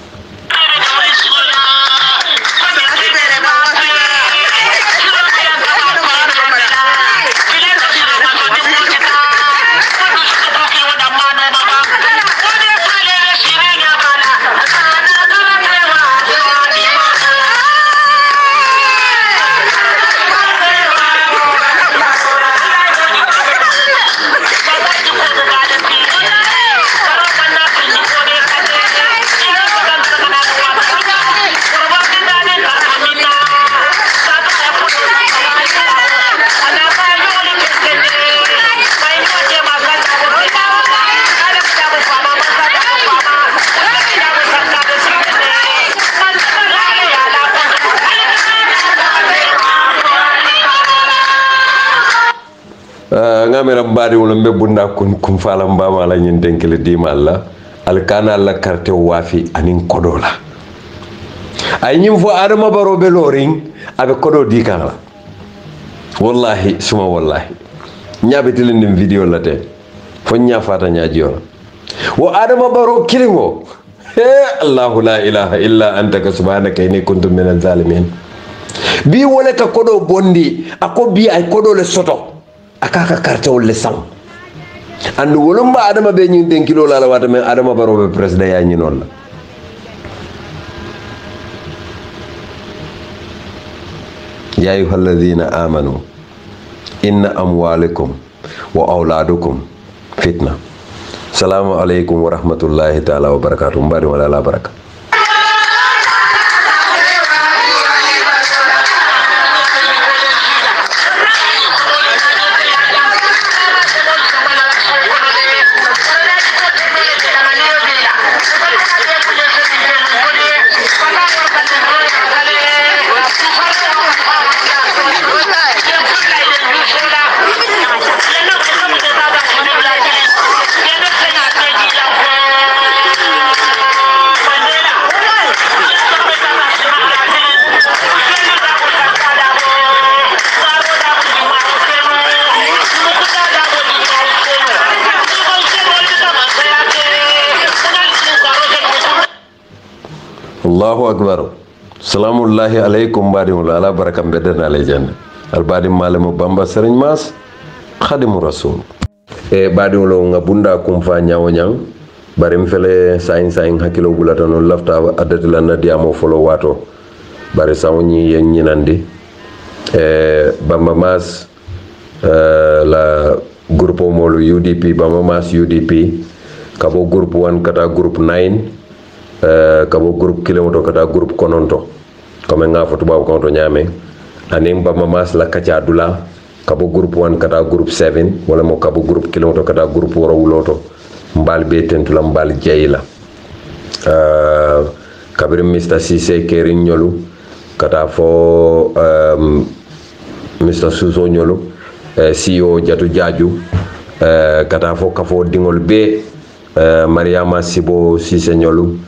ngamira mbadi wala mbe bunda kun fala mbama la nyin denkele dimal la al kana la carte wafi anin kodola ay nyim fo adama baro be loring abe kodo di kala wallahi suma wallahi nyabe tilin video la te fo nya fata nya jiyo wo adama baro kilingo he allah la ilaha illa anta subhanaka inni kuntu minaz zalimin bi wala ka kodo bondi ako bi ay kodo le soto akaka carte wol le sang andu wolumba adama be nyin den kilo la wata men adama baro be president ya nyinon la ya ayyuhalladhina amanu inna amwalakum wa auladukum fitna. Assalamu alaikum warahmatullahi taala wabarakatuh. Mbari wala la baraka. Allahu akbar. Salamullahi alaikum badi ala barakam bedana alay janna. Al badi malamu Bamba Serigne Mass Khadimu Rasul. E badi lo ngabunda kum fa nyaawo nyang barim fele sain hakilo bulata no lafta adatila na diamo folo wato bare sawni yen nyinandi Bamba Mass la groupe molu UDP Bamba Mass UDP kabo groupe 1 kata groupe 9 kabo groupe kilometer kata groupe kononto comme nga foto baw konto nyame anim Bamba Mass la kacha dula kabo groupe 1 kata groupe 7 wala mo kabo groupe kilometer kata groupe woro wuloto mbal be tentula mbal jeyla kabir Mr Cissé Kerin nyolu kata fo Mr Suso nyolu CEO Jatu Jaju kata fo kafo dingol be Mariama Sibo Cissé nyolu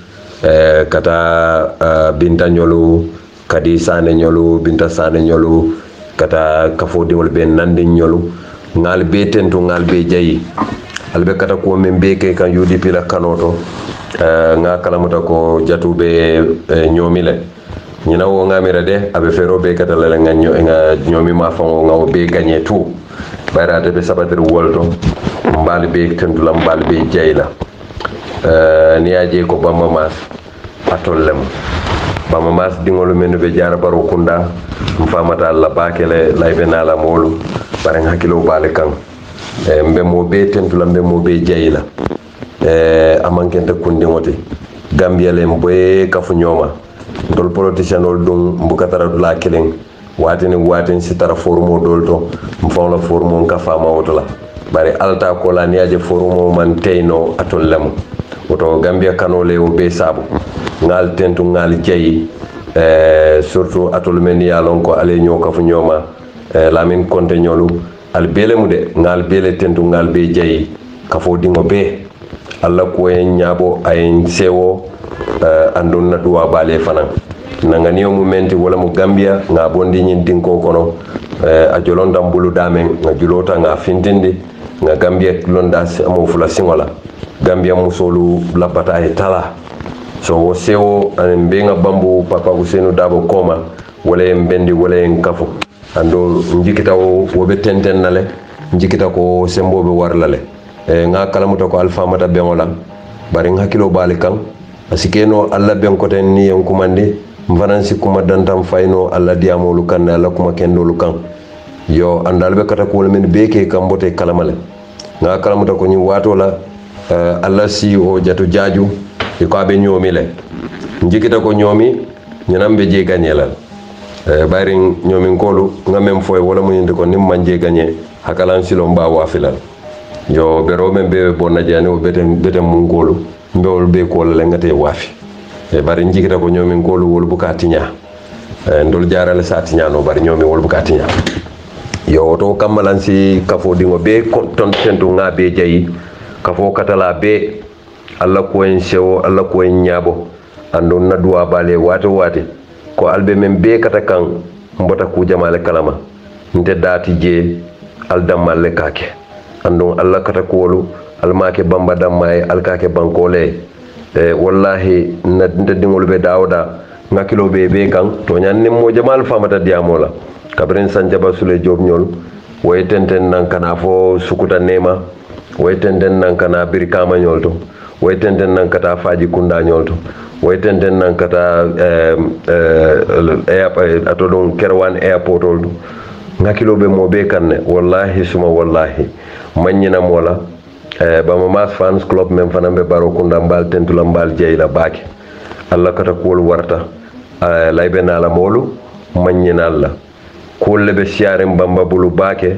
kata Binta nyolu Kadi Sane nyolu Binta Sane nyolu kata kafo dingol be nandi nyolu ngal be tentu ngal be jayi albe kata ko men be ke kan UDP la kanoto nga kalamuta ko jatube nyomile nyina wo ngamira de abe fero be kata la nga nyomi ma fango nga be gagné tout bayraate be sabatir wolto mbali be tentula mbali be jeyla ni aje ko bamba mas atollem bamba mas dingolu men be jara baro kunda mfamata alla bakele laybe nala molu bare hakilo bale kan mbe mo be tentula mbe mo be jeyla amankente kundi ngoti gambia lem boy kafu nyoma dol politicien ol dum mbukatara dula kelen watin sitara forumo dolto mfawla forumo ka fama wotola bare alta ko la niaje forumo man teyno atollem woto gambia kanole o be sabu ngal tentu ngal jeyi surtout atol men yalon ko ale nyoka fu nyoma lamin konte nyolu al bele mude ngal bele tentu ngal be jeyi kafo dingo be alla ko en nyabo ay sewo andon na duwa bale fanan nangani o mumenti wala mu gambia nga bondi nyin dinko kono a jolonda mbulu damen nga julota nga fintindi nga gambia londa mo fula singola gambia musolu lapata e tala so wo sewo an be nga bambu papa Usenu Dabo Koma wala en bendi wala en kafo ando njikita wo be tenten nale njikita ko sembo be warlale nga kalamuta ko alfa mata bengola bari hakilo bale kan asikeno alla ben ko ten ni en kumande mfanansi kuma dantam fayno alla diamolu kan alla kuma kendolu kan yo andal be kata ko men beke kambote kalamale nga kalamuta ko ni wato la alla si o jatu jaju e ko abe nyomi le njikita ko nyomi nyanambe je ganyela bari nyomi ngolu ngamem foy wala mo yinde ko nim manje ganye hakalan silo mba wafilal yo bero men be bonna jani o beten mun ngolu mbewol be ko la ngate wafi bari njikita ko nyomi ngolu wol buka tinya ndol jarale sa tinya no bari nyomi wol buka tinya yo to kamalansi kafo dingo be ton tentu nga be jayi kafo katala be alla ko en sewo alla ko en nyabo ando na duwa bale wate ko albe men be kata kan mbota ku jamale kalama nte dati je aldamal kake ando alla kata ko wolu almake bamba damay alkake bankole wallahi na dingol be dawda ngakilo be kan to nyanne mo jamal famata diamola kabren sanjaba sule job nyol way tenten nan kana fo sukuta nema way tenten nan kana birkama nyolto way tenten nan kata faji kunda nyolto way tenten nan kata ato don kerwan airport oldu ngakilo be mo be kanne wallahi suma wallahi manyina mola bama mas fans club men fanambe baro kunda mbal tentula mbal jeyla baake alla kata kol warta laybe nala molu manyina alla kolle be siare mbamba bulu baake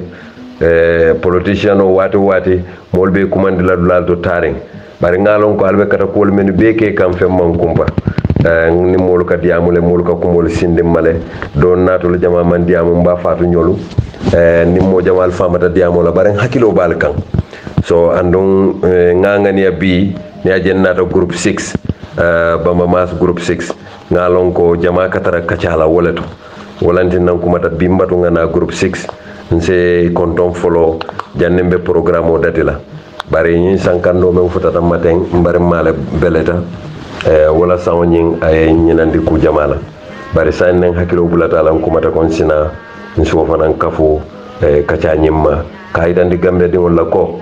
politician o wati molbe kumandi la dulal to taring bari ngalon ko albe kata kol men beke kam fem man kumpa ni molu ka diamule molu ka kumol sinde male don nato le jama man diamu mba fatu nyolu ni mo jamal famata diamola bari hakilo bal kan so andon ngangani bi ni ajennata group 6 bamba mas group 6 ngalon ko jama katara kacala woleto wolanti nan kumata bimbatu ngana group 6 nse konton folo jannembe programme o datila bari ñi sankando men futata maten mbare male beleta wala sawo ñing ay ñinandi ku jamala bari sa nen hakilo bulata lan kumata kon sina nso fanan kafu kacha ñimma kaydandi gambe di wala ko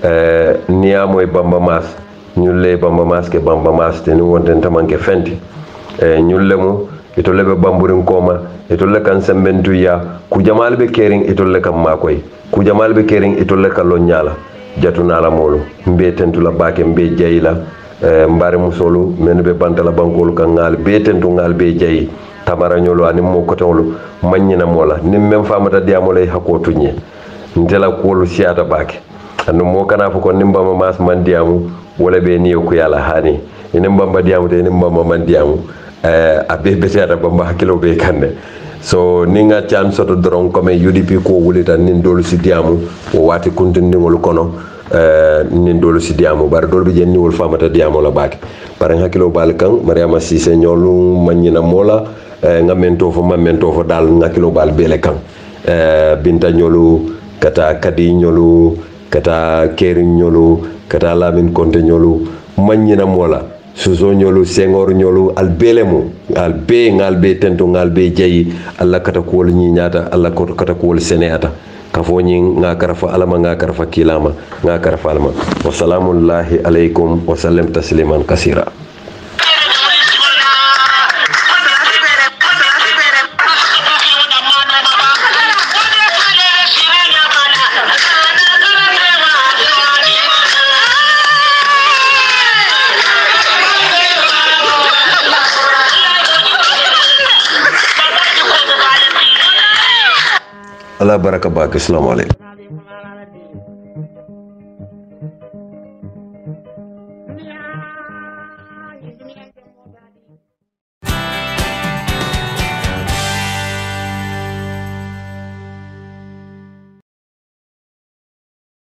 niya moy bamba mas ñulle bamba mas ke bamba mas te ni wonten tamanke fenti ñulle mu ito lebe bamburin koma ito le kan sembentu ya ku jamal be kering ito le kam makoy ku jamal be kering ito le kallo nyala jatuna la molu mbe tentu la bake mbe jeyla mbare musolu men be bantala bankolu kan ngal be tentu ngal be jeyi tamara nyolo ani mo ko tawlu manyina mola nim mem famata diamolay hakotu nye ntela kolu siata bake anu mo kana fu ko nimba ma mas man diamu wala be niyo ku yala hani inem bamba diamu te nim bamba man diamu abe betata bamba hakilo be kanne so ninga chan soto dron comme UDP ko wulita nin dolu si diamu o wati kuntindi ngol kono nin dolu si diamu bar dolu be jenni wol famata diamu la baki par hakilo bal kan Mariama Cissé nyolu manyina mola ngamento fo mamento fo dal ngakilo bal bele kan binta nyolu kata kadi nyolu kata keri nyolu kata lamin konte nyolu manyina mola suso nyolu sengor nyolu albelemu albe ngalbe tento ngalbe jeyi alla kata ko ñi ñata alla ko kata ko seneata kafo ñing nga karafa alama nga karafa kilama nga karafa alama wa salamullahi alaykum wa sallam tasliman kasira. Allah baraka bak. Assalamu alaikum.